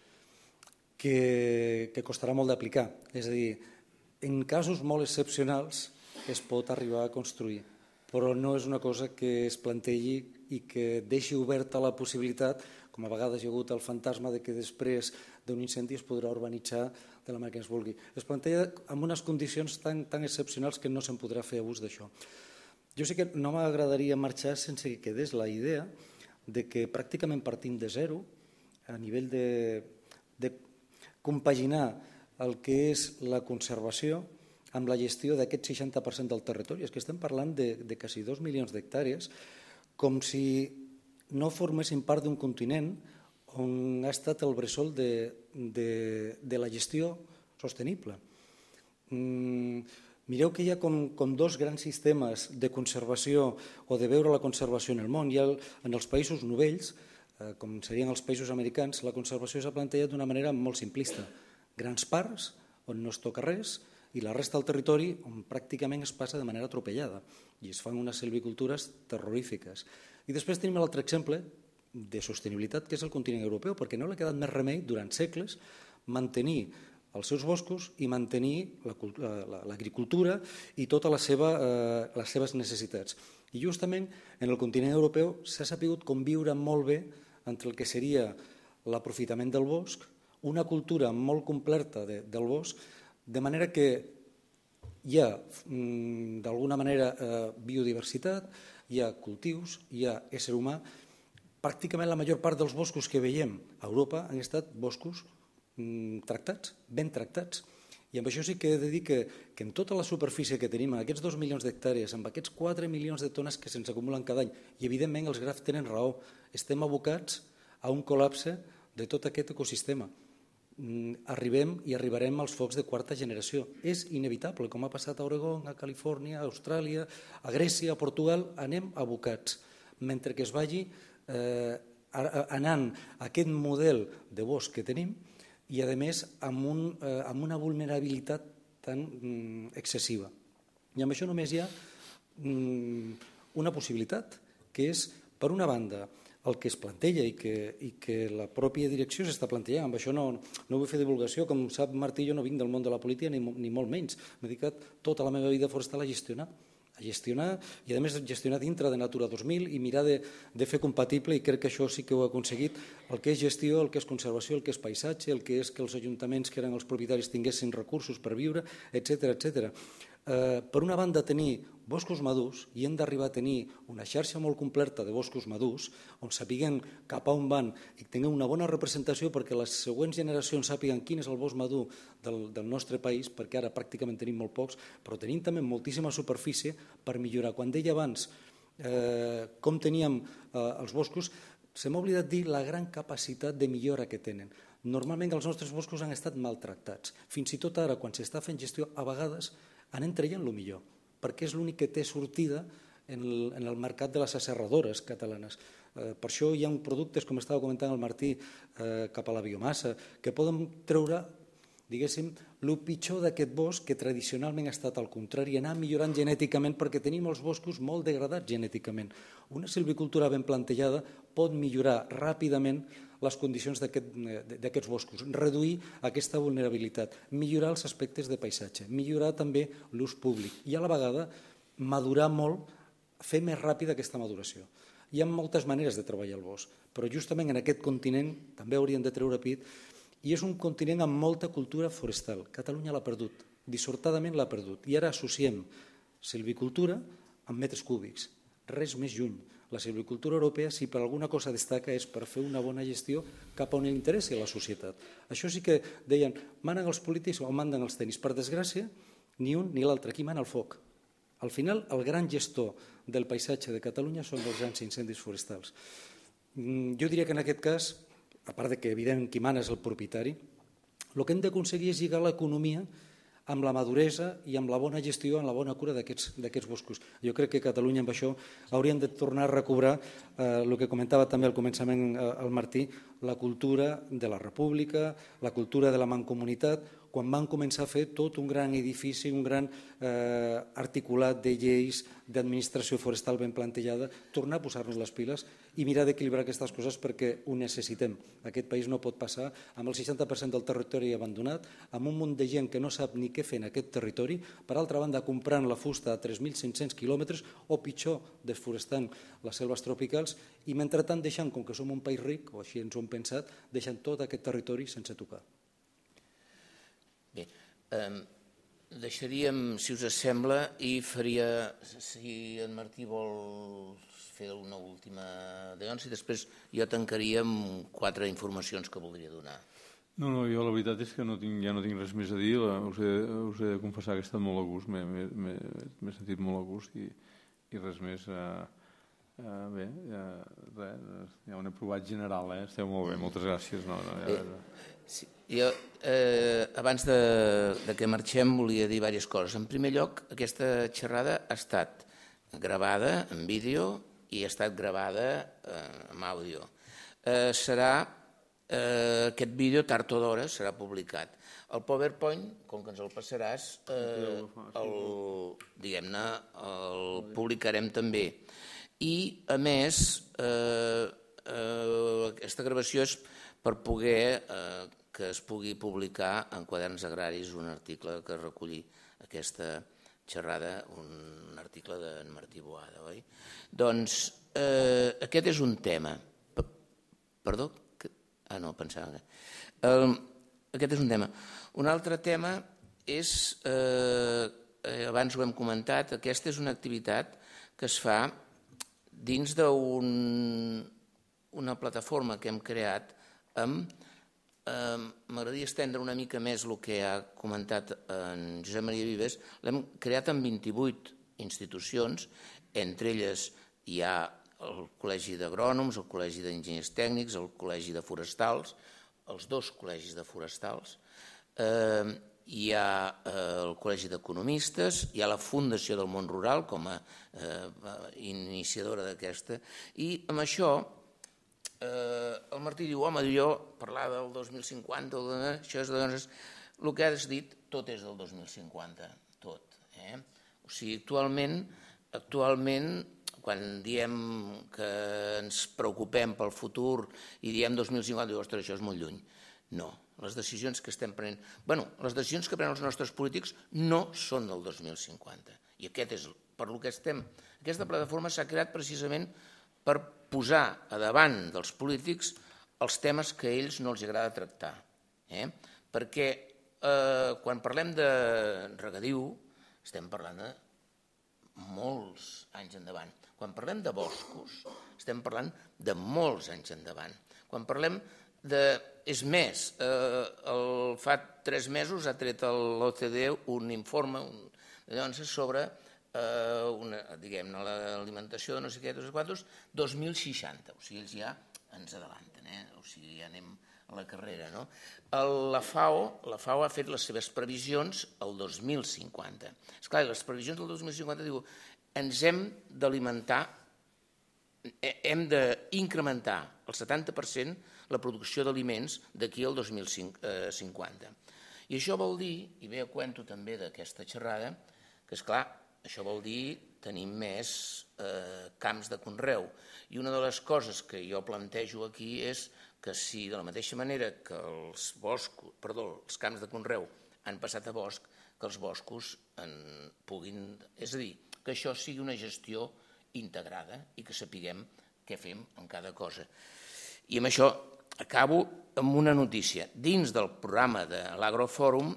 que costarà molt d'aplicar. És a dir, en casos molt excepcionals es pot arribar a construir, però no és una cosa que es plantegi i que deixi oberta la possibilitat, com a vegades hi ha hagut el fantasma de que després d'un incendi es podrà urbanitzar de la manera que es vulgui. Es planteja amb unes condicions tan excepcionals que no se'n podrà fer abús d'això. Jo sé que no m'agradaria marxar sense que quedés la idea de que pràcticament partim de zero a nivell de compaginar el que és la conservació amb la gestió d'aquest 60% del territori. És que estem parlant de quasi 2 milions d'hectàrees, com si no formessin part d'un continent on ha estat el bressol de la gestió sostenible. Mireu que hi ha com dos grans sistemes de conservació o de veure la conservació en el món. En els països novells, com serien els països americans, la conservació s'ha plantejat d'una manera molt simplista. Grans parcs on no es toca res i la resta del territori on pràcticament es passa de manera atropellada i es fan unes silvicultures terrorífiques. I després tenim l'altre exemple de sostenibilitat que és el continent europeu, perquè no li ha quedat més remei durant segles mantenir els seus boscos i mantenir l'agricultura i totes les seves necessitats. I justament en el continent europeu s'ha sabut conviure molt bé entre el que seria l'aprofitament del bosc, una cultura molt completa del bosc, de manera que hi ha d'alguna manera biodiversitat, hi ha cultius, hi ha ésser humà. Pràcticament la major part dels boscos que veiem a Europa han estat boscos tractats, ben tractats. I amb això sí que he de dir que en tota la superfície que tenim, aquests 2 milions d'hectàrees, amb aquests 4 milions de tones que se'ns acumulen cada any, i evidentment els grafs tenen raó, estem abocats a un col·lapse de tot aquest ecosistema. Arribem i arribarem als focs de quarta generació. És inevitable, com ha passat a Oregon, a Califòrnia, a Austràlia, a Grècia, a Portugal, anem abocats. Mentre que es vagi anant a aquest model de bosc que tenim, i a més amb una vulnerabilitat tan excessiva. I amb això només hi ha una possibilitat, que és, per una banda, el que es plantella i que la pròpia direcció s'està plantejant. Amb això no vull fer divulgació, com sap Martí, jo no vinc del món de la política ni molt menys. M'he dedicat tota la meva vida forestal a gestionar i a més gestionar dintre de Natura 2000 i mirar de fer compatible, i crec que això sí que ho he aconseguit, el que és gestió, el que és conservació, el que és paisatge, el que és que els ajuntaments que eren els propietaris tinguessin recursos per viure, etc. Per una banda, tenir boscos madurs, i hem d'arribar a tenir una xarxa molt completa de boscos madurs on sapiguem cap a on van i tinguem una bona representació perquè les següents generacions sàpiguen quin és el bosc madur del nostre país, perquè ara pràcticament tenim molt pocs, però tenim també moltíssima superfície per millorar. Quan deia abans com teníem els boscos, se m'ha oblidat dir la gran capacitat de millora que tenen. Normalment els nostres boscos han estat maltractats. Fins i tot ara, quan s'està fent gestió, a vegades anem traient el millor, perquè és l'únic que té sortida en el mercat de les asserradores catalanes. Per això hi ha productes, com estava comentant el Martí, cap a la biomassa, que poden treure, diguéssim, el pitjor d'aquest bosc, que tradicionalment ha estat al contrari, anar millorant genèticament perquè tenim els boscos molt degradats genèticament. Una silvicultura ben plantejada pot millorar ràpidament les condicions d'aquests boscos, reduir aquesta vulnerabilitat, millorar els aspectes de paisatge, millorar també l'ús públic i a la vegada madurar molt, fer més ràpida aquesta maduració. Hi ha moltes maneres de treballar el bosc, però justament en aquest continent també hauríem de treure pit, i és un continent amb molta cultura forestal. Catalunya l'ha perdut, dissortadament l'ha perdut, i ara associem silvicultura amb metres cúbics, res més lluny. La silvicultura europea, si per alguna cosa destaca, és per fer una bona gestió cap a on interessi a la societat. Això sí que deien, manen els polítics o manden els tècnics. Per desgràcia, ni un ni l'altre. Aquí mana el foc. Al final, el gran gestor del paisatge de Catalunya són els grans incendis forestals. Jo diria que en aquest cas, a part de que evident qui mana és el propietari, el que hem d'aconseguir és lligar l'economia amb la maduresa i amb la bona gestió, amb la bona cura d'aquests boscos. Jo crec que Catalunya amb això hauríem de tornar a recobrar el que comentava també al començament el Martí, la cultura de la república, la cultura de la mancomunitat, quan van començar a fer tot un gran edifici, un gran articulat de lleis, d'administració forestal ben plantejada, tornar a posar-nos les piles i mirar d'equilibrar aquestes coses perquè ho necessitem. Aquest país no pot passar amb el 60% del territori abandonat, amb un munt de gent que no sap ni què fer en aquest territori, per altra banda comprant la fusta a 3.500 quilòmetres o pitjor, desforestant les selves tropicals i mentrestant deixant, com que som un país ric, o així ens ho hem pensat, deixant tot aquest territori sense tocar. Bé, deixaríem, si us sembla, i faria, si en Martí vol fer una última d'ons, i després jo tancaria amb 4 informacions que voldria donar. No, jo la veritat és que ja no tinc res més a dir, us he de confessar que he estat molt a gust, m'he sentit molt a gust i res més. Bé, ja ho he provat general, esteu molt bé, moltes gràcies. Sí, jo, abans que marxem, volia dir diverses coses. En primer lloc, aquesta xerrada ha estat gravada en vídeo i ha estat gravada en àudio. Aquest vídeo, tard o d'hora, serà publicat. El PowerPoint, com que ens el passaràs, diguem-ne, el publicarem també. I, a més, aquesta gravació és per poder que es pugui publicar en Quaderns Agraris un article que reculli aquesta xerrada, un article d'en Martí Boada, oi? Doncs aquest és un tema. Perdó? No, pensava que... Aquest és un tema. Un altre tema és, abans ho hem comentat, aquesta és una activitat que es fa dins d'una plataforma que hem creat amb... M'agradaria estendre una mica més el que ha comentat en Josep Maria Vives. L'hem creat amb 28 institucions, entre elles hi ha el Col·legi d'Agrònoms, el Col·legi d'Enginyers Tècnics, el Col·legi de Forestals, els 2 col·legis de forestals, hi ha el Col·legi d'Economistes, hi ha la Fundació del Món Rural com a iniciadora d'aquesta, i amb això el Martí diu, home, jo parlar del 2050, això és el que has dit, tot és del 2050, tot. O sigui, actualment, quan diem que ens preocupem pel futur i diem 2050, diu, ostres, això és molt lluny. No, les decisions que estem prenent... les decisions que prenen els nostres polítics no són del 2050. I aquest és per lo que estem... Aquesta plataforma s'ha creat precisament per posar a davant dels polítics els temes que a ells no els agrada tractar. Perquè quan parlem de regadiu estem parlant de molts anys endavant. Quan parlem de boscos estem parlant de molts anys endavant. Quan parlem de... És més, fa 3 mesos ha tret l'OCDE un informe sobre l'alimentació de no sé què, 2060. O sigui, ells ja ens adelanten, o sigui, ja anem a la carrera. La FAO ha fet les seves previsions al 2050. Esclar, les previsions del 2050 diu ens hem d'alimentar, hem d'incrementar el 70% la producció d'aliments d'aquí al 2050. I això vol dir, i ve a cuento també d'aquesta xerrada, que esclar, això vol dir tenir més camps de conreu. I una de les coses que jo plantejo aquí és que si de la mateixa manera que els camps de conreu han passat a bosc, que els boscos puguin... És a dir, que això sigui una gestió integrada i que sapiguem què fem en cada cosa. I amb això acabo amb una notícia. Dins del programa de l'Agrofòrum,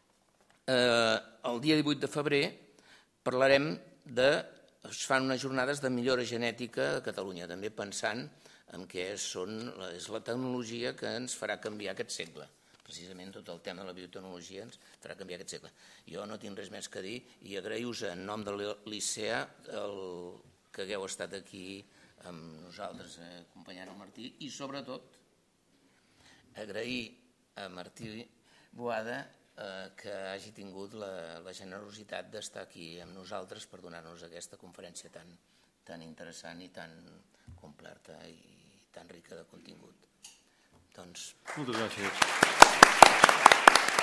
el dia 18 de febrer parlarem es fan unes jornades de millora genètica a Catalunya, també pensant en què és la tecnologia que ens farà canviar aquest segle. Precisament tot el tema de la biotecnologia ens farà canviar aquest segle. Jo no tinc res més que dir i agraïu-vos en nom de l'ICEA que hagueu estat aquí amb nosaltres acompanyant el Martí i sobretot agrair a Martí Boada que hagi tingut la generositat d'estar aquí amb nosaltres per donar-nos aquesta conferència tan interessant i tan completa i tan rica de contingut. Moltes gràcies.